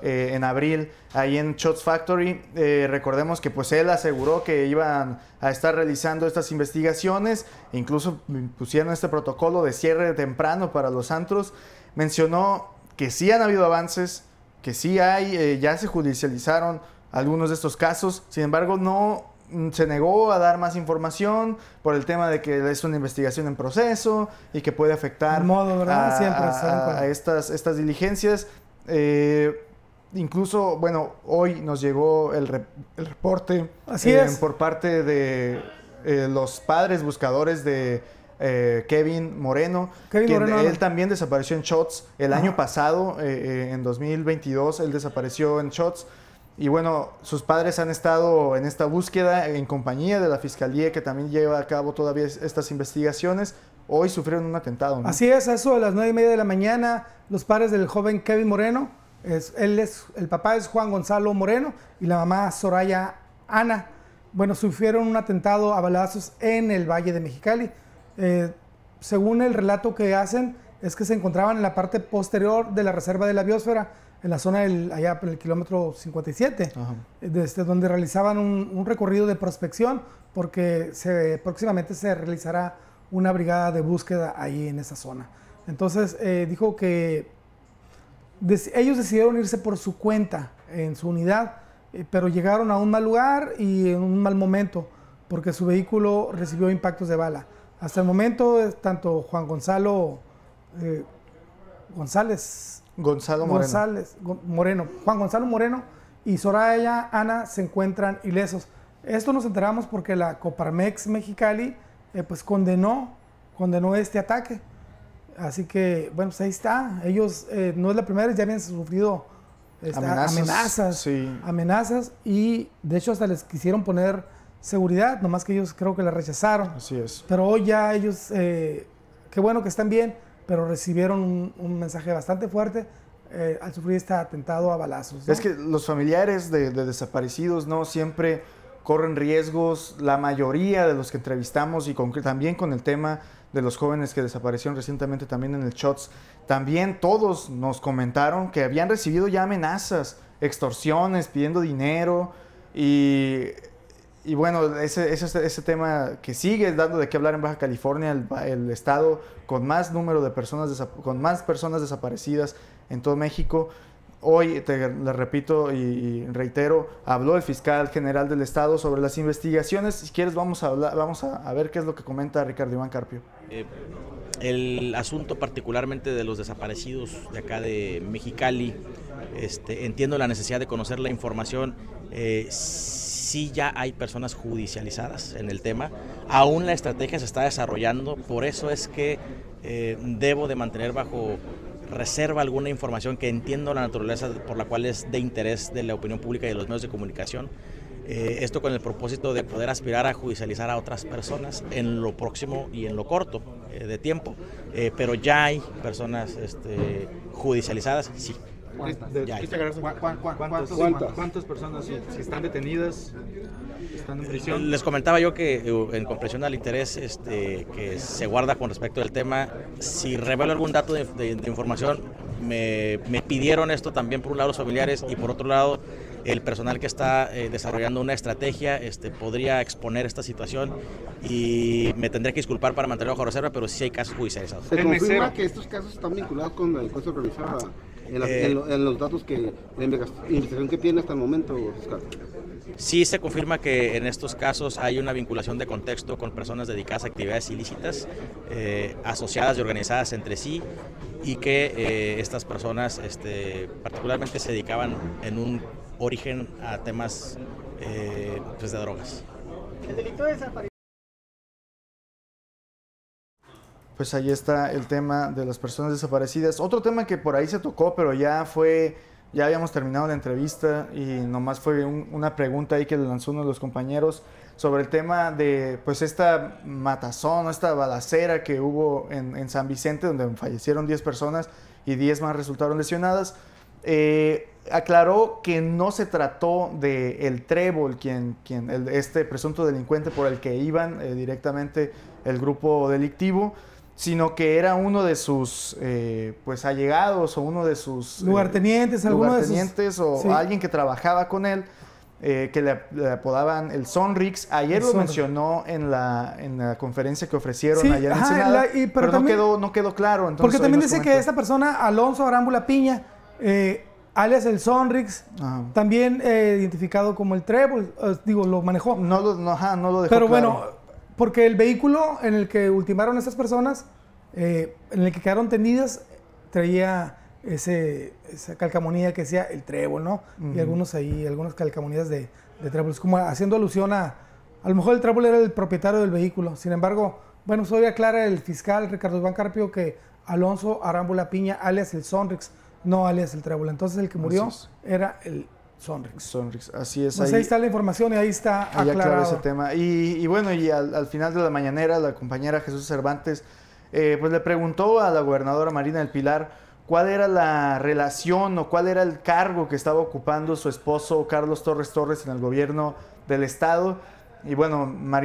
en abril ahí en Shots Factory. Recordemos que pues él aseguró que iban a estar realizando estas investigaciones, incluso pusieron este protocolo de cierre temprano para los antros. Mencionó que sí han habido avances, que sí hay, ya se judicializaron algunos de estos casos, sin embargo no se negó a dar más información por el tema de que es una investigación en proceso y que puede afectar a estas diligencias. Incluso, bueno, hoy nos llegó el reporte por parte de los padres buscadores de Kevin Moreno. Él también desapareció en Shots el año pasado, en 2022, él desapareció en Shots. Y bueno, sus padres han estado en esta búsqueda en compañía de la Fiscalía, que también lleva a cabo todavía estas investigaciones. Hoy sufrieron un atentado, ¿no? Así es, a eso a las 9:30 de la mañana, los padres del joven Kevin Moreno, el papá es Juan Gonzalo Moreno y la mamá Soraya Ana, bueno, sufrieron un atentado a balazos en el Valle de Mexicali. Según el relato que hacen, es que se encontraban en la parte posterior de la reserva de la biosfera, en la zona allá por el kilómetro 57, desde donde realizaban un recorrido de prospección, porque próximamente se realizará una brigada de búsqueda ahí en esa zona. Entonces dijo que ellos decidieron irse por su cuenta en su unidad, pero llegaron a un mal lugar y en un mal momento, porque su vehículo recibió impactos de bala. Hasta el momento, tanto Juan Gonzalo Moreno y Soraya Ana se encuentran ilesos. Esto nos enteramos porque la Coparmex Mexicali pues condenó este ataque. Así que, bueno, pues ahí está. Ellos no es la primera vez, ya habían sufrido amenazas y de hecho hasta les quisieron poner seguridad, nomás que ellos creo que la rechazaron. Así es. Pero hoy ya ellos, qué bueno que están bien, pero recibieron un mensaje bastante fuerte al sufrir este atentado a balazos, ¿no? Es que los familiares de desaparecidos no siempre corren riesgos. La mayoría de los que entrevistamos y también con el tema de los jóvenes que desaparecieron recientemente también en el Shots, también todos nos comentaron que habían recibido ya amenazas, extorsiones, pidiendo dinero y bueno, ese tema que sigue dando de qué hablar en Baja California, el estado con más número de personas, con más personas desaparecidas en todo México. Hoy, le repito y reitero, habló el fiscal general del estado sobre las investigaciones. Si quieres, vamos a ver qué es lo que comenta Ricardo Iván Carpio. El asunto particularmente de los desaparecidos de acá de Mexicali, entiendo la necesidad de conocer la información. Sí, ya hay personas judicializadas en el tema, aún la estrategia se está desarrollando, por eso es que debo de mantener bajo reserva alguna información que entiendo la naturaleza por la cual es de interés de la opinión pública y de los medios de comunicación. Esto con el propósito de poder aspirar a judicializar a otras personas en lo próximo y en lo corto de tiempo, pero ya hay personas judicializadas, sí. ¿Cuántas personas si están detenidas, están en prisión? Les comentaba yo que en comprensión al interés que se guarda con respecto al tema, si revelo algún dato de información, me pidieron esto también por un lado los familiares y por otro lado el personal que está desarrollando una estrategia podría exponer esta situación y me tendré que disculpar para mantenerlo bajo reserva, pero sí hay casos judicializados. ¿Se confirma que estos casos están vinculados con la delincuencia organizada en los datos que la investigación que tiene hasta el momento, fiscal? Sí se confirma que en estos casos hay una vinculación de contexto con personas dedicadas a actividades ilícitas, asociadas y organizadas entre sí, y que estas personas particularmente se dedicaban en un origen a temas de drogas. El delito de desaparición. Pues ahí está el tema de las personas desaparecidas. Otro tema que por ahí se tocó, pero ya habíamos terminado la entrevista y nomás fue una pregunta ahí que le lanzó uno de los compañeros sobre el tema de pues esta matazón, esta balacera que hubo en San Vicente, donde fallecieron 10 personas y 10 más resultaron lesionadas. Aclaró que no se trató de el Trébol, este presunto delincuente por el que iban directamente el grupo delictivo, sino que era uno de sus pues allegados o uno de sus lugartenientes, o alguien que trabajaba con él, que le apodaban el Sonrix. Ayer lo mencionó en la conferencia que ofrecieron ayer en el Senado, pero también, no quedó claro. Entonces, porque también dice que esta persona, Alonso Arámbula Piña, alias el Sonrix, también identificado como el Trébol, lo manejó. No lo dejó pero claro. Bueno, porque el vehículo en el que ultimaron a estas personas, en el que quedaron tendidas, traía esa calcamonía que decía el Trébol, ¿no? Y algunas calcamonías de Trébol, como haciendo alusión a lo mejor el Trébol era el propietario del vehículo. Sin embargo, bueno, hoy aclara el fiscal Ricardo Iván Carpio que Alonso Arámbula Piña, alias el Sonrix, no alias el Trébol. Entonces el que murió era el Sonrix. Así es. Pues ahí está la información y ahí está aclarado ese tema. Y bueno, y al final de la mañanera, la compañera Jesús Cervantes pues le preguntó a la gobernadora Marina del Pilar cuál era la relación o cuál era el cargo que estaba ocupando su esposo Carlos Torres en el gobierno del estado. Y bueno,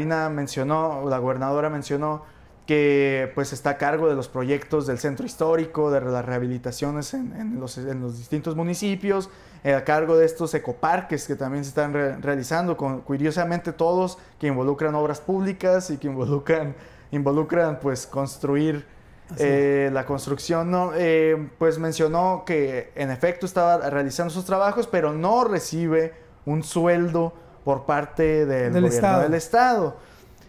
la gobernadora mencionó que pues está a cargo de los proyectos del centro histórico, de las rehabilitaciones en los distintos municipios, a cargo de estos ecoparques que también se están realizando, curiosamente todos que involucran obras públicas y que involucran pues construir la construcción, ¿no? Pues mencionó que en efecto estaba realizando sus trabajos, pero no recibe un sueldo por parte del gobierno del estado.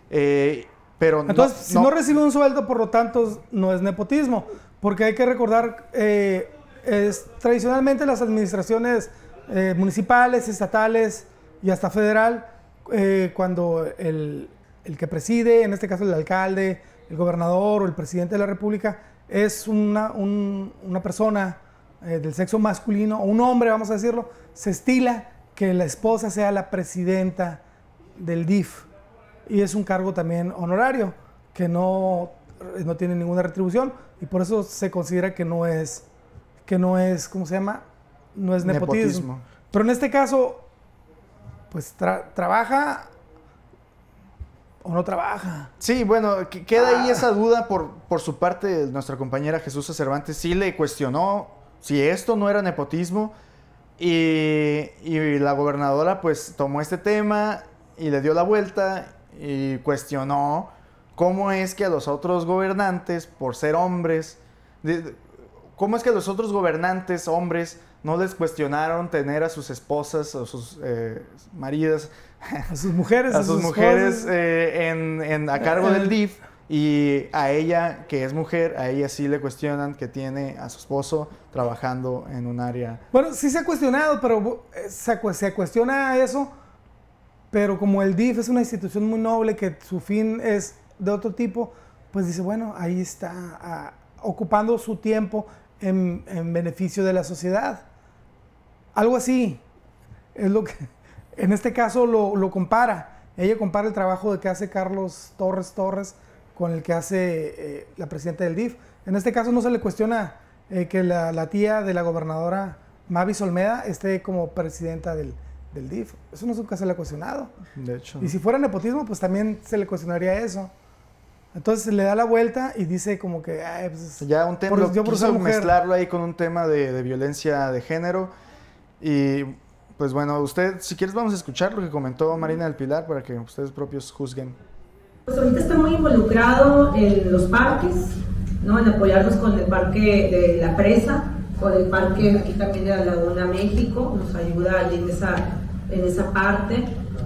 Pero entonces, si no recibe un sueldo, por lo tanto, no es nepotismo, porque hay que recordar, tradicionalmente las administraciones municipales, estatales y hasta federal, cuando el que preside, en este caso el alcalde, el gobernador o el presidente de la república, es una persona del sexo masculino, o un hombre, vamos a decirlo, se estila que la esposa sea la presidenta del DIF. Y es un cargo también honorario, que no tiene ninguna retribución, y por eso se considera que no es, ¿cómo se llama? No es nepotismo. Pero en este caso, pues trabaja o no trabaja. Sí, bueno, queda ahí esa duda por su parte. Nuestra compañera Jesús Cervantes sí le cuestionó si esto no era nepotismo, y la gobernadora pues tomó este tema y le dio la vuelta y cuestionó cómo es que a los otros gobernantes, por ser hombres, cómo es que a los otros gobernantes hombres no les cuestionaron tener a sus esposas o sus maridas, a sus mujeres, a cargo del DIF, y a ella, que es mujer, a ella sí le cuestionan que tiene a su esposo trabajando en un área. Bueno, sí se ha cuestionado, pero se cuestiona eso. Pero como el DIF es una institución muy noble, que su fin es de otro tipo, pues dice, bueno, ahí está ocupando su tiempo en beneficio de la sociedad. Algo así es lo que en este caso lo compara. Ella compara el trabajo que hace Carlos Torres con el que hace la presidenta del DIF. En este caso no se le cuestiona que la tía de la gobernadora Mavis Olmeda esté como presidenta del DIF. Eso nunca se le ha cuestionado. De hecho. Y si fuera nepotismo, pues también se le cuestionaría eso. Entonces le da la vuelta y dice como que... pues, ya un tema, quiso mezclarlo ahí con un tema de violencia de género. Y pues bueno, usted, si quieres vamos a escuchar lo que comentó Marina del Pilar para que ustedes propios juzguen. Pues ahorita está muy involucrado en los parques, ¿no? En apoyarnos con el parque de la presa, con el parque aquí también de la Laguna México, nos ayuda allí en esa parte,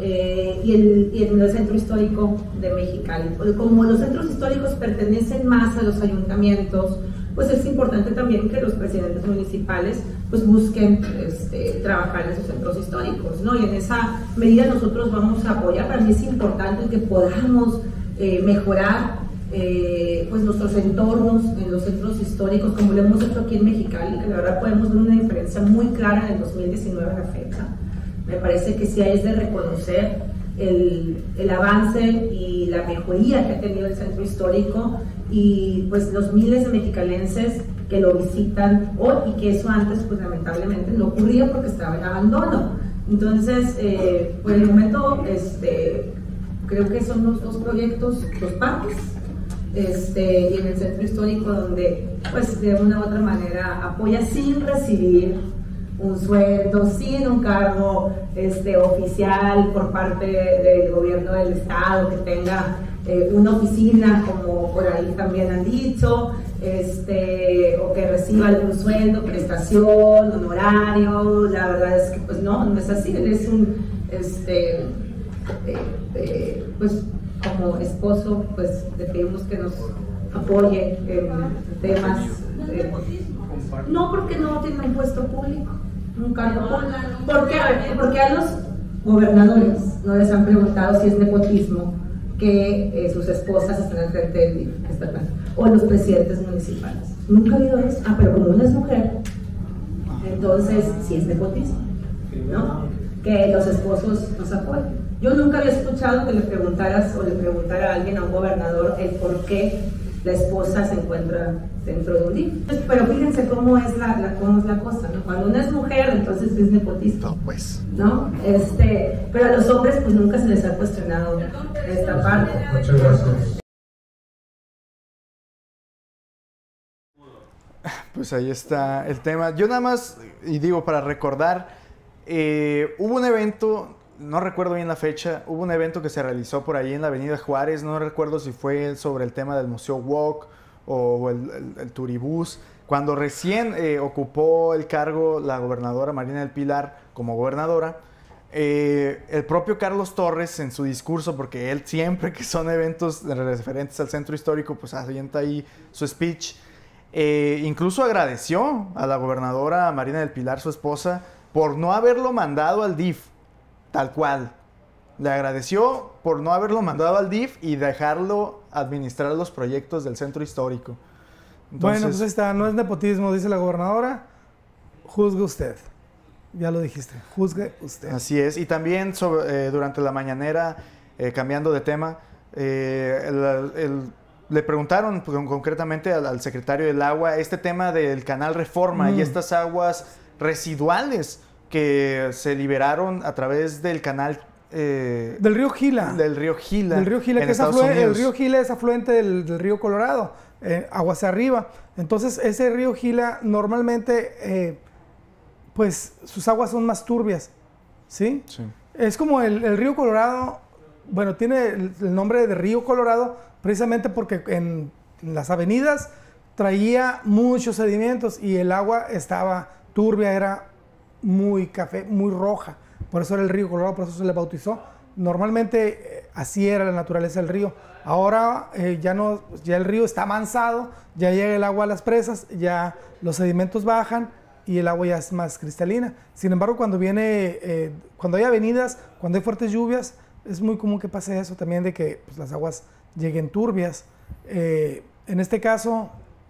y en el centro histórico de Mexicali. Como los centros históricos pertenecen más a los ayuntamientos, pues es importante también que los presidentes municipales pues busquen trabajar en esos centros históricos, ¿no? Y en esa medida nosotros vamos a apoyar. Para mí es importante que podamos mejorar pues nuestros entornos en los centros históricos, como lo hemos hecho aquí en Mexicali, que la verdad podemos ver una diferencia muy clara en el 2019 a la fecha. Me parece que sí es de reconocer el avance y la mejoría que ha tenido el centro histórico, y pues los miles de mexicalenses que lo visitan hoy, y que eso antes pues lamentablemente no ocurría porque estaba en abandono. Entonces por el momento creo que son los dos proyectos, los parques y en el centro histórico, donde pues de una u otra manera apoya sin recibir un sueldo, sin un cargo oficial por parte del gobierno del estado, que tenga una oficina, como por ahí también han dicho, o que reciba algún sueldo, prestación, honorario. La verdad es que pues no es así. Él es un pues como esposo, pues le pedimos que nos apoye en temas no, porque no tiene un puesto público, un cargo público. Porque a los gobernadores no les han preguntado si es nepotismo que sus esposas están al frente del DIF, o los presidentes municipales. Nunca ha habido eso. Pero como una es mujer, entonces sí es nepotismo, ¿no? Que los esposos nos apoyen. Yo nunca había escuchado que le preguntaras o le preguntara a alguien, a un gobernador, el por qué la esposa se encuentra dentro de un DIF. Pero fíjense cómo es cómo es la cosa, ¿no? Cuando una es mujer, entonces es nepotista. No, pues. ¿No? Pero a los hombres, pues nunca se les ha cuestionado esta parte. Muchas gracias. Pues ahí está el tema. Yo nada más, y digo, para recordar, hubo un evento, no recuerdo bien la fecha, hubo un evento que se realizó por ahí en la Avenida Juárez, no recuerdo si fue sobre el tema del Museo Walk o el Turibús, cuando recién ocupó el cargo la gobernadora Marina del Pilar como gobernadora. El propio Carlos Torres en su discurso, porque él siempre que son eventos referentes al centro histórico, pues avienta ahí su speech. Incluso agradeció a la gobernadora Marina del Pilar, su esposa, por no haberlo mandado al DIF, tal cual. Le agradeció por no haberlo mandado al DIF y dejarlo administrar los proyectos del centro histórico. Entonces, bueno, pues ahí está, no es nepotismo, dice la gobernadora, juzgue usted. Ya lo dijiste, juzgue usted. Así es, y también durante la mañanera, cambiando de tema, le preguntaron pues, concretamente al secretario del Agua este tema del canal Reforma y estas aguas residuales que se liberaron a través del canal del río Gila. Del río Gila. Del río Gila, que el río Gila es afluente del río Colorado, agua hacia arriba. Entonces, ese río Gila normalmente, pues, sus aguas son más turbias, ¿sí? Sí. Es como el río Colorado, bueno, tiene el nombre de río Colorado precisamente porque en las avenidas traía muchos sedimentos y el agua estaba turbia, era muy café, muy roja. Por eso era el río Colorado, por eso se le bautizó. Normalmente así era la naturaleza del río. Ahora ya el río está amansado, ya llega el agua a las presas, ya los sedimentos bajan y el agua ya es más cristalina. Sin embargo, cuando hay avenidas, cuando hay fuertes lluvias, es muy común que pase eso también, de que pues, las aguas lleguen turbias. En este caso,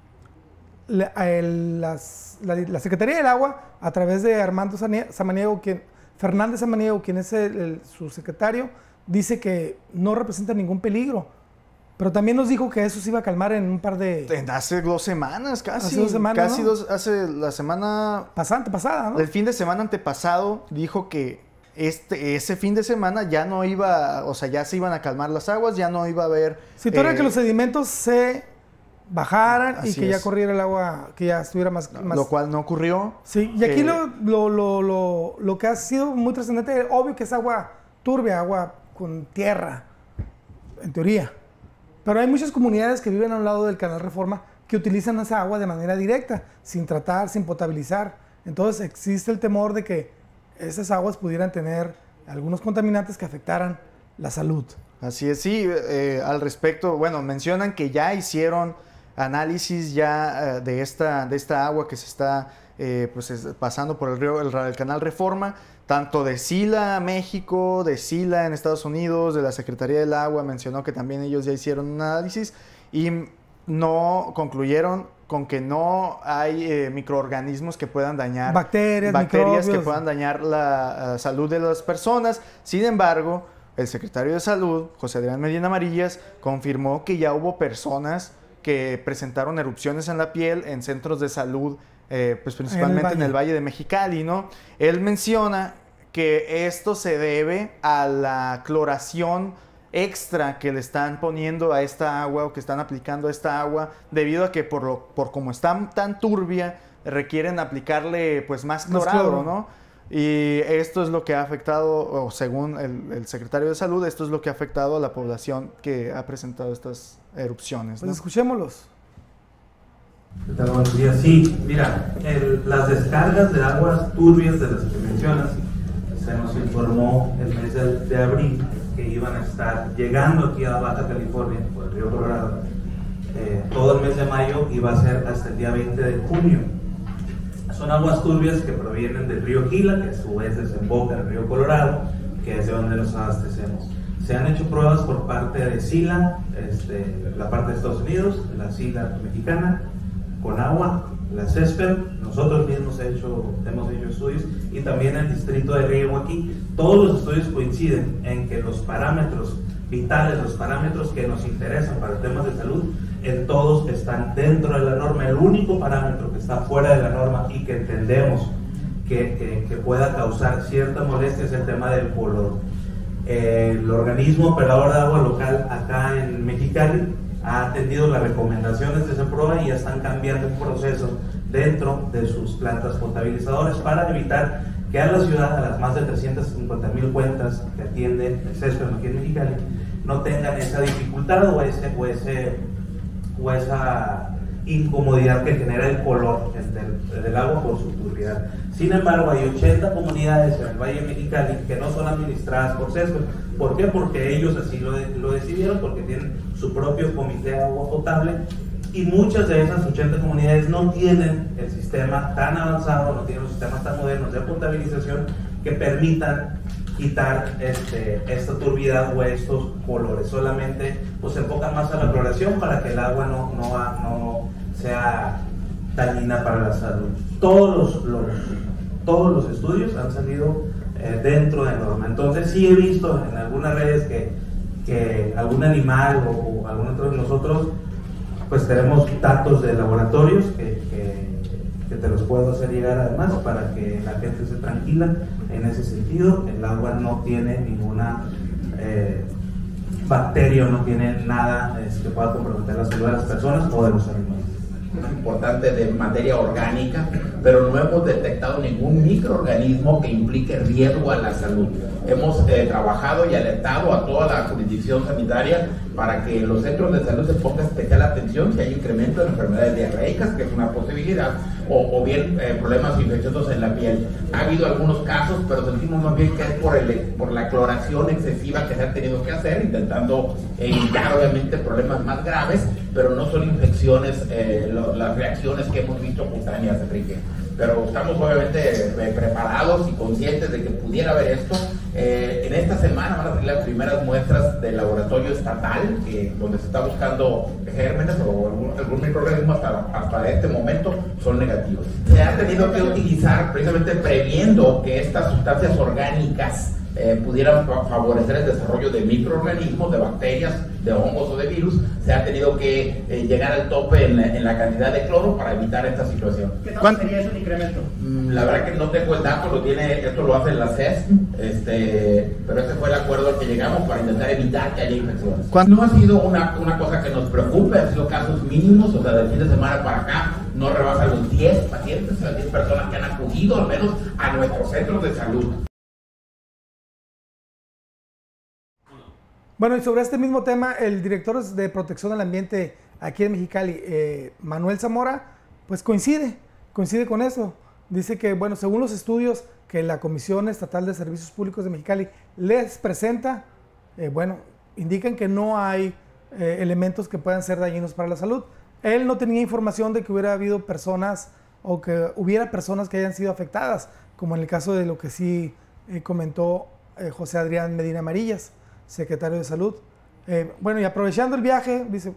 la Secretaría del Agua, a través de Armando Fernández Samaniego, quien es su secretario, dice que no representa ningún peligro. Pero también nos dijo que eso se iba a calmar en un par de... Hace 2 semanas, casi. Hace 2 semanas, casi ¿no? Hace la semana... Pasada, ¿no? El fin de semana antepasado dijo que ese fin de semana ya no iba... O sea, ya se iban a calmar las aguas, ya no iba a haber... Si tú que los sedimentos se bajaran y que ya corriera el agua, que ya estuviera más... Lo cual no ocurrió. Sí, y aquí lo que ha sido muy trascendente, obvio que es agua turbia, agua con tierra, en teoría. Pero hay muchas comunidades que viven a un lado del canal Reforma que utilizan esa agua de manera directa, sin tratar, sin potabilizar. Entonces existe el temor de que esas aguas pudieran tener algunos contaminantes que afectaran la salud. Así es, sí. Al respecto, bueno, mencionan que ya hicieron análisis ya de esta agua que se está pasando por el canal Reforma, tanto de SILA México, de SILA en Estados Unidos, de la Secretaría del Agua. Mencionó que también ellos ya hicieron un análisis y no concluyeron con que no hay microorganismos que puedan dañar, bacterias que puedan dañar la salud de las personas. Sin embargo, el secretario de Salud, José Adrián Medina Amarillas, confirmó que ya hubo personas que presentaron erupciones en la piel en centros de salud, pues principalmente en el Valle de Mexicali, ¿no? Él menciona que esto se debe a la cloración extra que le están poniendo a esta agua o que están aplicando a esta agua, debido a que por como está tan turbia, requieren aplicarle pues más clorado, ¿no? Y esto es lo que ha afectado, o según el secretario de Salud, esto es lo que ha afectado a la población que ha presentado estas erupciones, ¿no? Pues escuchémoslos. ¿Qué tal? Buenos días. Sí, mira, las descargas de aguas turbias de las que mencionas, se nos informó el mes de abril que iban a estar llegando aquí a Baja California por el río Colorado. Todo el mes de mayo y va a ser hasta el día 20 de junio. Son aguas turbias que provienen del río Gila, que a su vez desemboca en el río Colorado, que es de donde nos abastecemos. Se han hecho pruebas por parte de SILA, la parte de Estados Unidos, la SILA mexicana, con agua, la CESPER, nosotros mismos hemos hecho estudios, y también el distrito de riego aquí. Todos los estudios coinciden en que los parámetros vitales, los parámetros que nos interesan para temas de salud, en todos están dentro de la norma. El único parámetro que está fuera de la norma y que entendemos que pueda causar cierta molestia es el tema del color. El organismo operador de agua local acá en Mexicali ha atendido las recomendaciones de esa prueba y ya están cambiando el proceso dentro de sus plantas potabilizadoras para evitar que a la ciudad, a las más de 350,000 cuentas que atiende el CESPEM aquí en Mexicali, no tengan esa dificultad o esa incomodidad que genera el color del agua por su turbidez. Sin embargo, hay 80 comunidades en el Valle de Mexicali que no son administradas por CESPEM. ¿Por qué? Porque ellos así lo decidieron, porque tienen su propio comité de agua potable, y muchas de esas 80 comunidades no tienen el sistema tan avanzado, no tienen los sistemas tan modernos de potabilización que permitan quitar esta turbidez o estos colores. Solamente pues, se enfocan más a la cloración para que el agua no sea dañina para la salud. Todos los estudios han salido dentro de norma. Entonces sí he visto en algunas redes que algún animal o algún otro de nosotros, pues tenemos datos de laboratorios que te los puedo hacer llegar además para que la gente esté tranquila en ese sentido. El agua no tiene ninguna bacteria, no tiene nada que pueda comprometer la salud de las personas o de los animales. Importante de materia orgánica, pero no hemos detectado ningún microorganismo que implique riesgo a la salud. Hemos trabajado y alertado a toda la jurisdicción sanitaria para que en los centros de salud se ponga especial atención si hay incremento en enfermedades diarreicas, que es una posibilidad, o bien problemas infecciosos en la piel. Ha habido algunos casos, pero sentimos más bien que es por la cloración excesiva que se ha tenido que hacer, intentando evitar obviamente problemas más graves, pero no son infecciones las reacciones que hemos visto cutáneas, Enrique. Pero estamos obviamente preparados y conscientes de que pudiera haber esto. En esta semana van a salir las primeras muestras del laboratorio estatal, donde se está buscando gérmenes o algún microorganismo. Hasta este momento son negativos. Se ha tenido que utilizar precisamente previendo que estas sustancias orgánicas pudieran favorecer el desarrollo de microorganismos, de bacterias, de hongos o de virus. Se ha tenido que llegar al tope en la cantidad de cloro para evitar esta situación. ¿Qué tal sería eso el incremento? La verdad que no tengo el dato, esto lo hace la CES, pero este fue el acuerdo al que llegamos para intentar evitar que haya infecciones. No ha sido una cosa que nos preocupe, han sido casos mínimos, o sea, del fin de semana para acá no rebasa los 10 pacientes, las 10 personas que han acudido al menos a nuestros centros de salud. Bueno, y sobre este mismo tema, el director de Protección del Ambiente aquí en Mexicali, Manuel Zamora, pues coincide con eso. Dice que, bueno, según los estudios que la Comisión Estatal de Servicios Públicos de Mexicali les presenta, indican que no hay elementos que puedan ser dañinos para la salud. Él no tenía información de que hubiera habido personas o que hubiera personas que hayan sido afectadas, como en el caso de lo que sí comentó José Adrián Medina Amarillas, secretario de Salud. Y aprovechando el viaje, dice,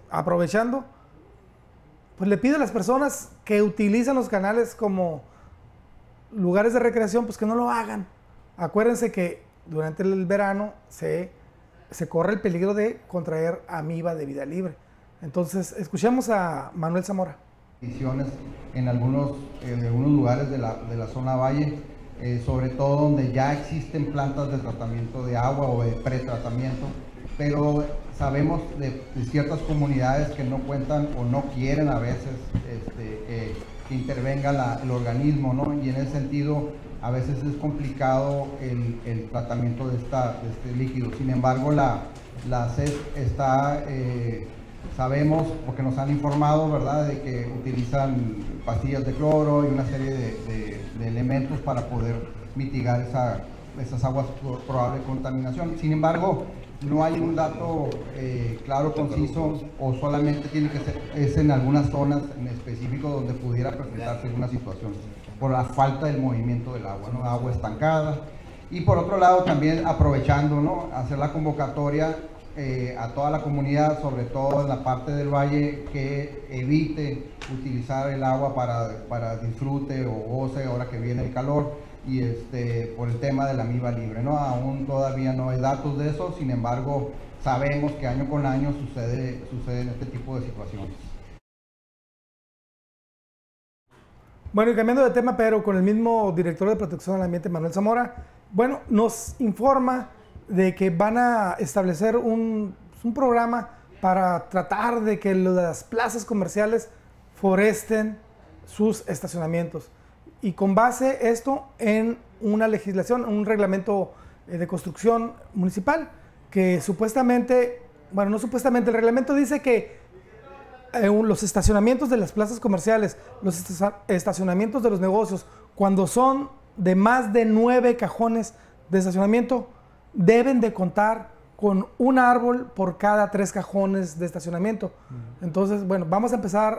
pues le pido a las personas que utilizan los canales como lugares de recreación, pues que no lo hagan. Acuérdense que durante el verano se corre el peligro de contraer amiba de vida libre. Entonces, escuchemos a Manuel Zamora. En algunos lugares de la zona valle, sobre todo donde ya existen plantas de tratamiento de agua o de pretratamiento, pero sabemos de ciertas comunidades que no cuentan o no quieren a veces que intervenga el organismo, ¿no? Y en ese sentido a veces es complicado el tratamiento de este líquido. Sin embargo, la SES está, sabemos, porque nos han informado, ¿verdad?, de que utilizan pastillas de cloro y una serie de elementos para poder mitigar esas aguas probable de contaminación. Sin embargo, no hay un dato claro, conciso, o solamente tiene que ser, es en algunas zonas en específico donde pudiera presentarse alguna situación por la falta del movimiento del agua, ¿no? Agua estancada. Y por otro lado también aprovechando, ¿no?, hacer la convocatoria a toda la comunidad, sobre todo en la parte del valle, que evite utilizar el agua para disfrute o goce ahora que viene el calor, y por el tema de la miba libre, ¿no? Aún todavía no hay datos de eso, sin embargo sabemos que año con año suceden este tipo de situaciones. Bueno, y cambiando de tema, pero con el mismo director de Protección al Ambiente, Manuel Zamora, bueno, nos informa de que van a establecer un programa para tratar de que las plazas comerciales foresten sus estacionamientos. Y con base esto en una legislación, un reglamento de construcción municipal, que supuestamente, bueno, no supuestamente, el reglamento dice que los estacionamientos de las plazas comerciales, los estacionamientos de los negocios, cuando son de más de 9 cajones de estacionamiento, deben de contar con un árbol por cada 3 cajones de estacionamiento. Entonces, bueno, vamos a empezar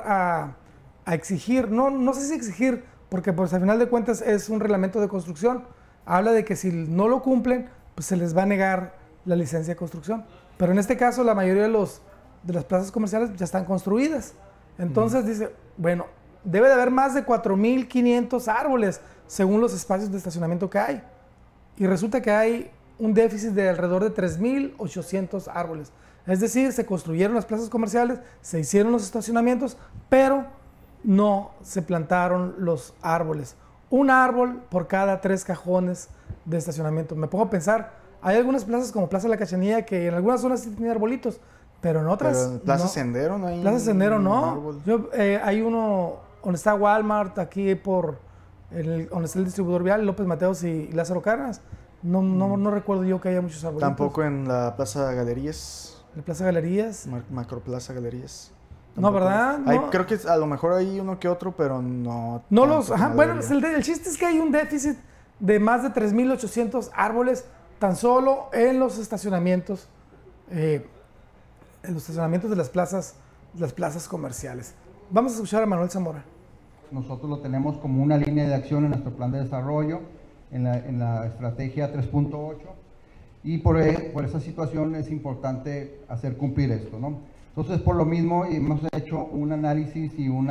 a exigir, no sé si exigir, porque pues al final de cuentas es un reglamento de construcción, habla de que si no lo cumplen, pues se les va a negar la licencia de construcción. Pero en este caso la mayoría de las plazas comerciales ya están construidas. Entonces dice, bueno, debe de haber más de 4.500 árboles según los espacios de estacionamiento que hay. Y resulta que hay un déficit de alrededor de 3.800 árboles. Es decir, se construyeron las plazas comerciales, se hicieron los estacionamientos, pero no se plantaron los árboles. Un árbol por cada 3 cajones de estacionamiento. Me pongo a pensar, hay algunas plazas como Plaza La Cachanilla que en algunas zonas sí tienen arbolitos, pero en otras pero Plaza no. Sendero no hay. Plaza Sendero no. Hay uno donde está Walmart, aquí por donde está el distribuidor vial, López Mateos y Lázaro Cárdenas. No recuerdo yo que haya muchos arbolitos. Tampoco en la Plaza Galerías. ¿En la Plaza Galerías? Macroplaza Galerías. No, ¿verdad? No. Creo que a lo mejor hay uno que otro, pero no. No los. Ajá, bueno, el chiste es que hay un déficit de más de 3.800 árboles tan solo en los estacionamientos. En los estacionamientos de las plazas comerciales. Vamos a escuchar a Manuel Zamora. Nosotros lo tenemos como una línea de acción en nuestro plan de desarrollo, en la estrategia 3.8, y por esa situación es importante hacer cumplir esto, ¿no? Entonces, por lo mismo, hemos hecho un análisis y un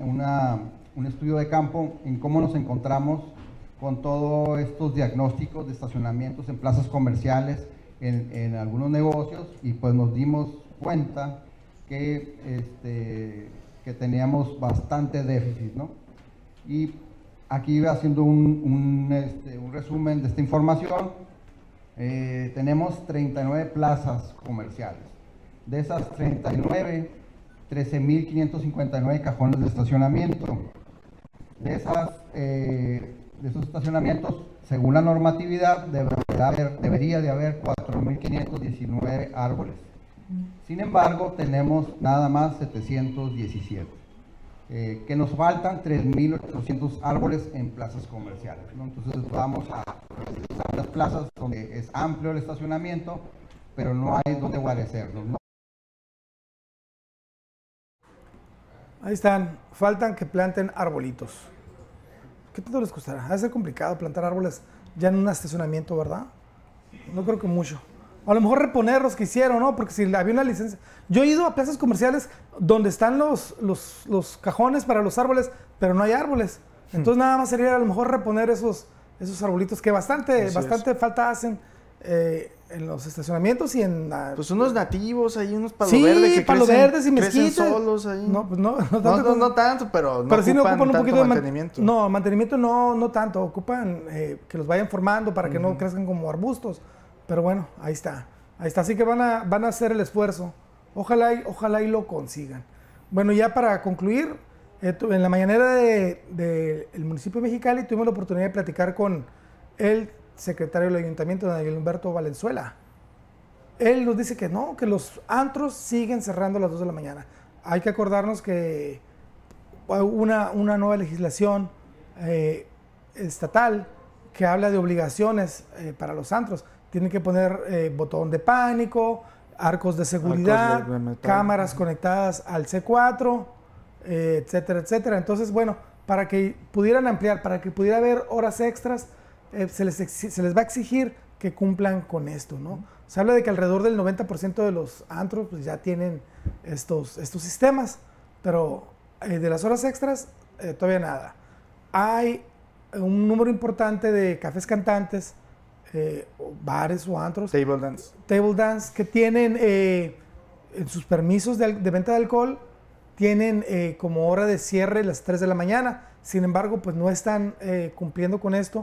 estudio de campo en cómo nos encontramos con todos estos diagnósticos de estacionamientos en plazas comerciales, en algunos negocios, y pues nos dimos cuenta que teníamos bastante déficit, ¿no? Y aquí haciendo un resumen de esta información, tenemos 39 plazas comerciales. De esas 39, 13.559 cajones de estacionamiento. De esos estacionamientos, según la normatividad, debería de haber 4.519 árboles. Sin embargo, tenemos nada más 717. Que nos faltan 3.800 árboles en plazas comerciales, ¿no? Entonces vamos a las plazas donde es amplio el estacionamiento, pero no hay donde guarecerlos, ¿no? Ahí están, faltan que planten arbolitos. ¿Qué tanto les costará? Va a ser complicado plantar árboles ya en un estacionamiento, ¿verdad? No creo que mucho. A lo mejor reponer los que hicieron, ¿no? Porque si había una licencia. Yo he ido a plazas comerciales donde están los cajones para los árboles, pero no hay árboles. Entonces nada más sería a lo mejor reponer esos arbolitos que bastante falta hacen en los estacionamientos y en... Pues unos nativos, hay unos palo verde que palo verdes y crecen mezquitas. solos ahí. No, pues no tanto, pero no sí ocupan un poquito de mantenimiento. No, mantenimiento no tanto. Ocupan que los vayan formando para que no crezcan como arbustos. Pero bueno, ahí está. Ahí está, así que van a hacer el esfuerzo. Ojalá y lo consigan. Bueno, ya para concluir, en la mañanera del municipio de Mexicali tuvimos la oportunidad de platicar con el secretario del ayuntamiento, Daniel Humberto Valenzuela. Él nos dice que no, que los antros siguen cerrando a las 2 de la mañana. Hay que acordarnos que una nueva legislación estatal que habla de obligaciones para los antros. Tienen que poner botón de pánico, arcos de seguridad, cámaras conectadas al C4, etcétera, etcétera. Entonces, bueno, para que pudieran ampliar, para que pudiera haber horas extras, se les va a exigir que cumplan con esto, ¿no? Se habla de que alrededor del 90% de los antros pues, ya tienen estos sistemas, pero de las horas extras todavía nada. Hay un número importante de cafés cantantes, bares o antros, table dance que tienen en sus permisos de venta de alcohol, tienen como hora de cierre las 3 de la mañana. Sin embargo, pues no están cumpliendo con esto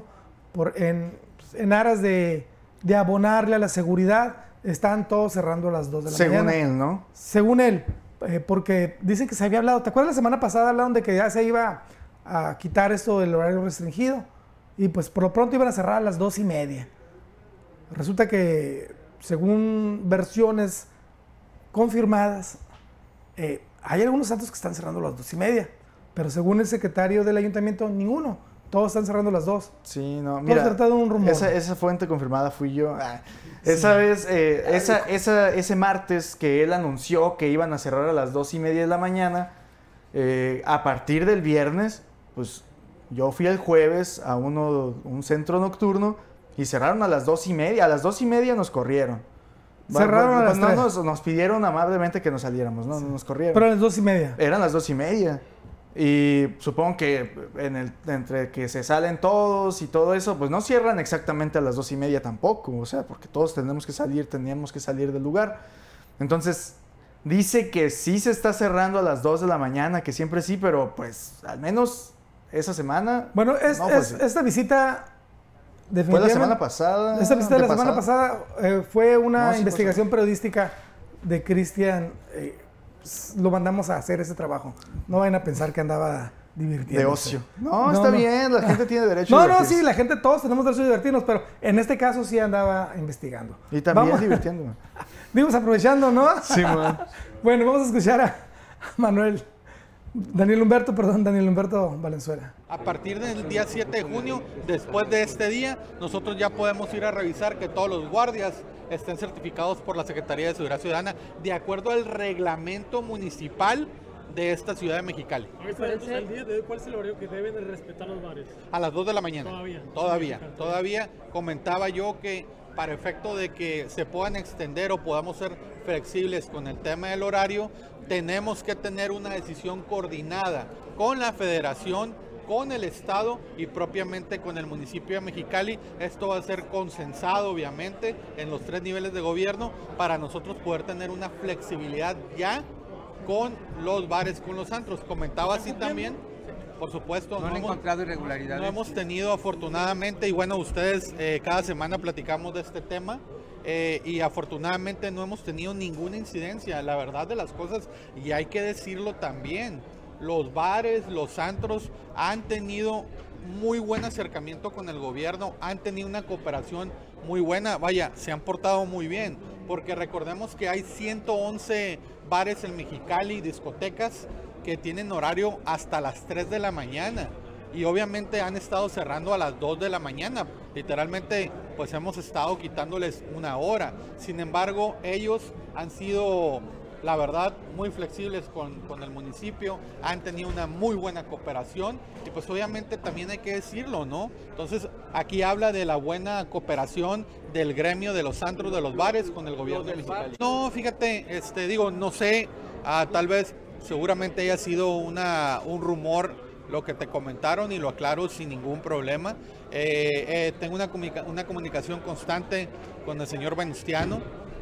en aras de abonarle a la seguridad. Están todos cerrando a las 2 de la mañana. Según él, ¿no? Según él, porque dicen que se había hablado. ¿Te acuerdas la semana pasada hablaron de que ya se iba a quitar esto del horario restringido? Y pues por lo pronto iban a cerrar a las 2:30. Resulta que, según versiones confirmadas, hay algunos santos que están cerrando a las 2:30, pero según el secretario del ayuntamiento, ninguno. Todos están cerrando a las 2. Sí, no, mira, se trata de un rumor. Esa fuente confirmada fui yo. Sí. Esa vez, ese martes que él anunció que iban a cerrar a las 2:30 de la mañana, a partir del viernes, pues yo fui el jueves a un centro nocturno y cerraron a las 2:30. A las 2:30 nos corrieron. Cerraron a las 3. Nos pidieron amablemente que nos saliéramos, ¿no? Nos corrieron. Pero a las 2:30. Eran las 2:30. Y supongo que entre que se salen todos y todo eso, pues no cierran exactamente a las 2:30 tampoco. O sea, porque todos teníamos que salir del lugar. Entonces, dice que sí se está cerrando a las 2 de la mañana, que siempre sí, pero pues al menos esa semana. Bueno, esta visita fue la semana pasada. Esta visita de la semana pasada fue una investigación periodística de Cristian. Lo mandamos a hacer ese trabajo. No vayan a pensar que andaba divirtiéndose. De ocio. No, está bien, la gente tiene derecho a divertirse. Sí, la gente, todos tenemos derecho a divertirnos, pero en este caso sí andaba investigando. Y también divirtiéndome. Vimos aprovechando, ¿no? Sí, man. Bueno, vamos a escuchar a Daniel Humberto Valenzuela. A partir del día 7 de junio, después de este día, nosotros ya podemos ir a revisar que todos los guardias estén certificados por la Secretaría de Seguridad Ciudadana de acuerdo al reglamento municipal de esta ciudad de Mexicali. ¿El día de hoy cuál es el horario que deben de respetar los bares? A las 2 de la mañana. Todavía comentaba yo que para efecto de que se puedan extender o podamos ser flexibles con el tema del horario, tenemos que tener una decisión coordinada con la Federación, con el Estado y propiamente con el municipio de Mexicali. Esto va a ser consensado obviamente en los 3 niveles de gobierno para nosotros poder tener una flexibilidad ya con los bares, con los antros. Comentaba así también, por supuesto. ¿No han encontrado irregularidades? No hemos tenido afortunadamente, y bueno, ustedes cada semana platicamos de este tema. Y afortunadamente no hemos tenido ninguna incidencia, la verdad de las cosas, y hay que decirlo también, los bares, los antros han tenido muy buen acercamiento con el gobierno, han tenido una cooperación muy buena, vaya, se han portado muy bien, porque recordemos que hay 111 bares en Mexicali, discotecas, que tienen horario hasta las 3 de la mañana. Y obviamente han estado cerrando a las 2 de la mañana. Literalmente, pues hemos estado quitándoles una hora. Sin embargo, ellos han sido, la verdad, muy flexibles con el municipio. Han tenido una muy buena cooperación. Y pues obviamente también hay que decirlo, ¿no? Entonces, aquí habla de la buena cooperación del gremio de los antros, de los bares, con el gobierno de Mexicali. No, fíjate, no sé, tal vez, seguramente haya sido un rumor lo que te comentaron y lo aclaro sin ningún problema. Tengo una comunicación constante con el señor Venustiano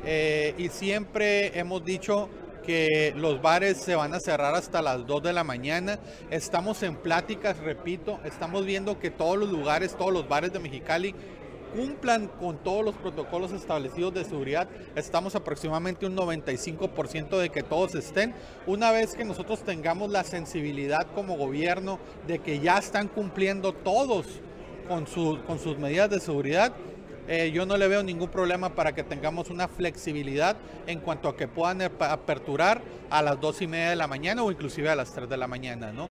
y siempre hemos dicho que los bares se van a cerrar hasta las 2 de la mañana. Estamos en pláticas, repito, estamos viendo que todos los lugares, todos los bares de Mexicali cumplan con todos los protocolos establecidos de seguridad. Estamos aproximadamente un 95% de que todos estén. Una vez que nosotros tengamos la sensibilidad como gobierno de que ya están cumpliendo todos con sus medidas de seguridad, yo no le veo ningún problema para que tengamos una flexibilidad en cuanto a que puedan aperturar a las 2:30 de la mañana o inclusive a las 3 de la mañana, ¿no?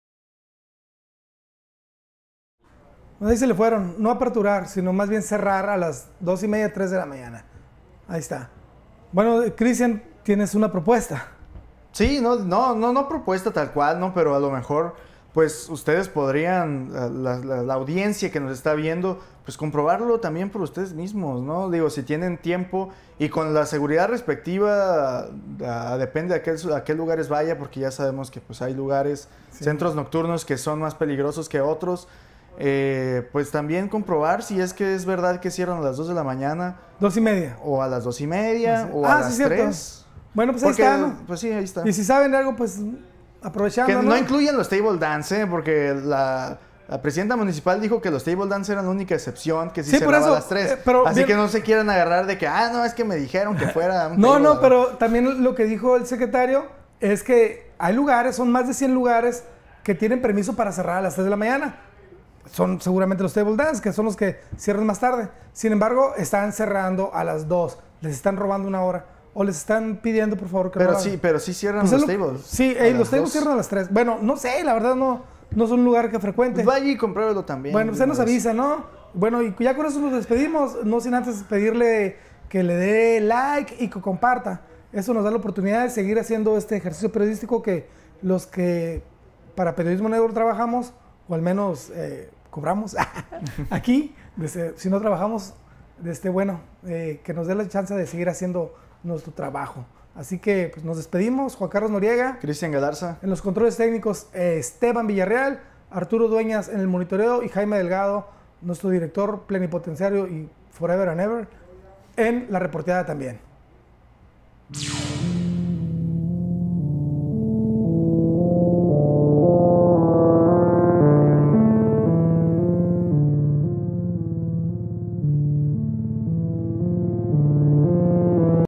Ahí se le fueron, no aperturar, sino más bien cerrar a las 2:30, 3 de la mañana. Ahí está. Bueno, Cristian, tienes una propuesta. Sí, no propuesta tal cual, ¿no? Pero a lo mejor, pues ustedes podrían, la audiencia que nos está viendo, pues comprobarlo también por ustedes mismos, ¿no? Digo, si tienen tiempo y con la seguridad respectiva, depende a qué lugares vaya, porque ya sabemos que pues hay lugares, centros nocturnos que son más peligrosos que otros. Pues también comprobar si es que es verdad que cierran a las 2 de la mañana. 2:30. O a las 2:30, o a las 3. Bueno, pues porque, ahí está, ¿no? Pues sí, ahí está. Y si saben de algo, pues aprovechando. Que no incluyen los table dance, porque la presidenta municipal dijo que los table dance eran la única excepción, que sí cerraba a las 3. Así que no se quieran agarrar de que, no, es que me dijeron que fuera un table. No, pero también lo que dijo el secretario es que hay lugares, son más de 100 lugares que tienen permiso para cerrar a las 3 de la mañana. Son seguramente los table dance, que son los que cierran más tarde. Sin embargo, están cerrando a las 2. Les están robando una hora. O les están pidiendo, por favor, que pero sí cierran los tables. Sí, los tables cierran a las 3. Bueno, no sé, la verdad no es un lugar que frecuente. Pues vaya y compruébelo también. Bueno, usted nos avisa, ¿no? Bueno, y ya con eso nos despedimos. No sin antes pedirle que le dé like y que comparta. Eso nos da la oportunidad de seguir haciendo este ejercicio periodístico que los que para Periodismo Negro trabajamos, o al menos cobramos aquí, si no trabajamos, que nos dé la chance de seguir haciendo nuestro trabajo. Así que pues, nos despedimos. Juan Carlos Noriega, Cristian Galarza, en los controles técnicos, Esteban Villarreal, Arturo Dueñas en el monitoreo y Jaime Delgado, nuestro director plenipotenciario y forever and ever, en la reporteada también.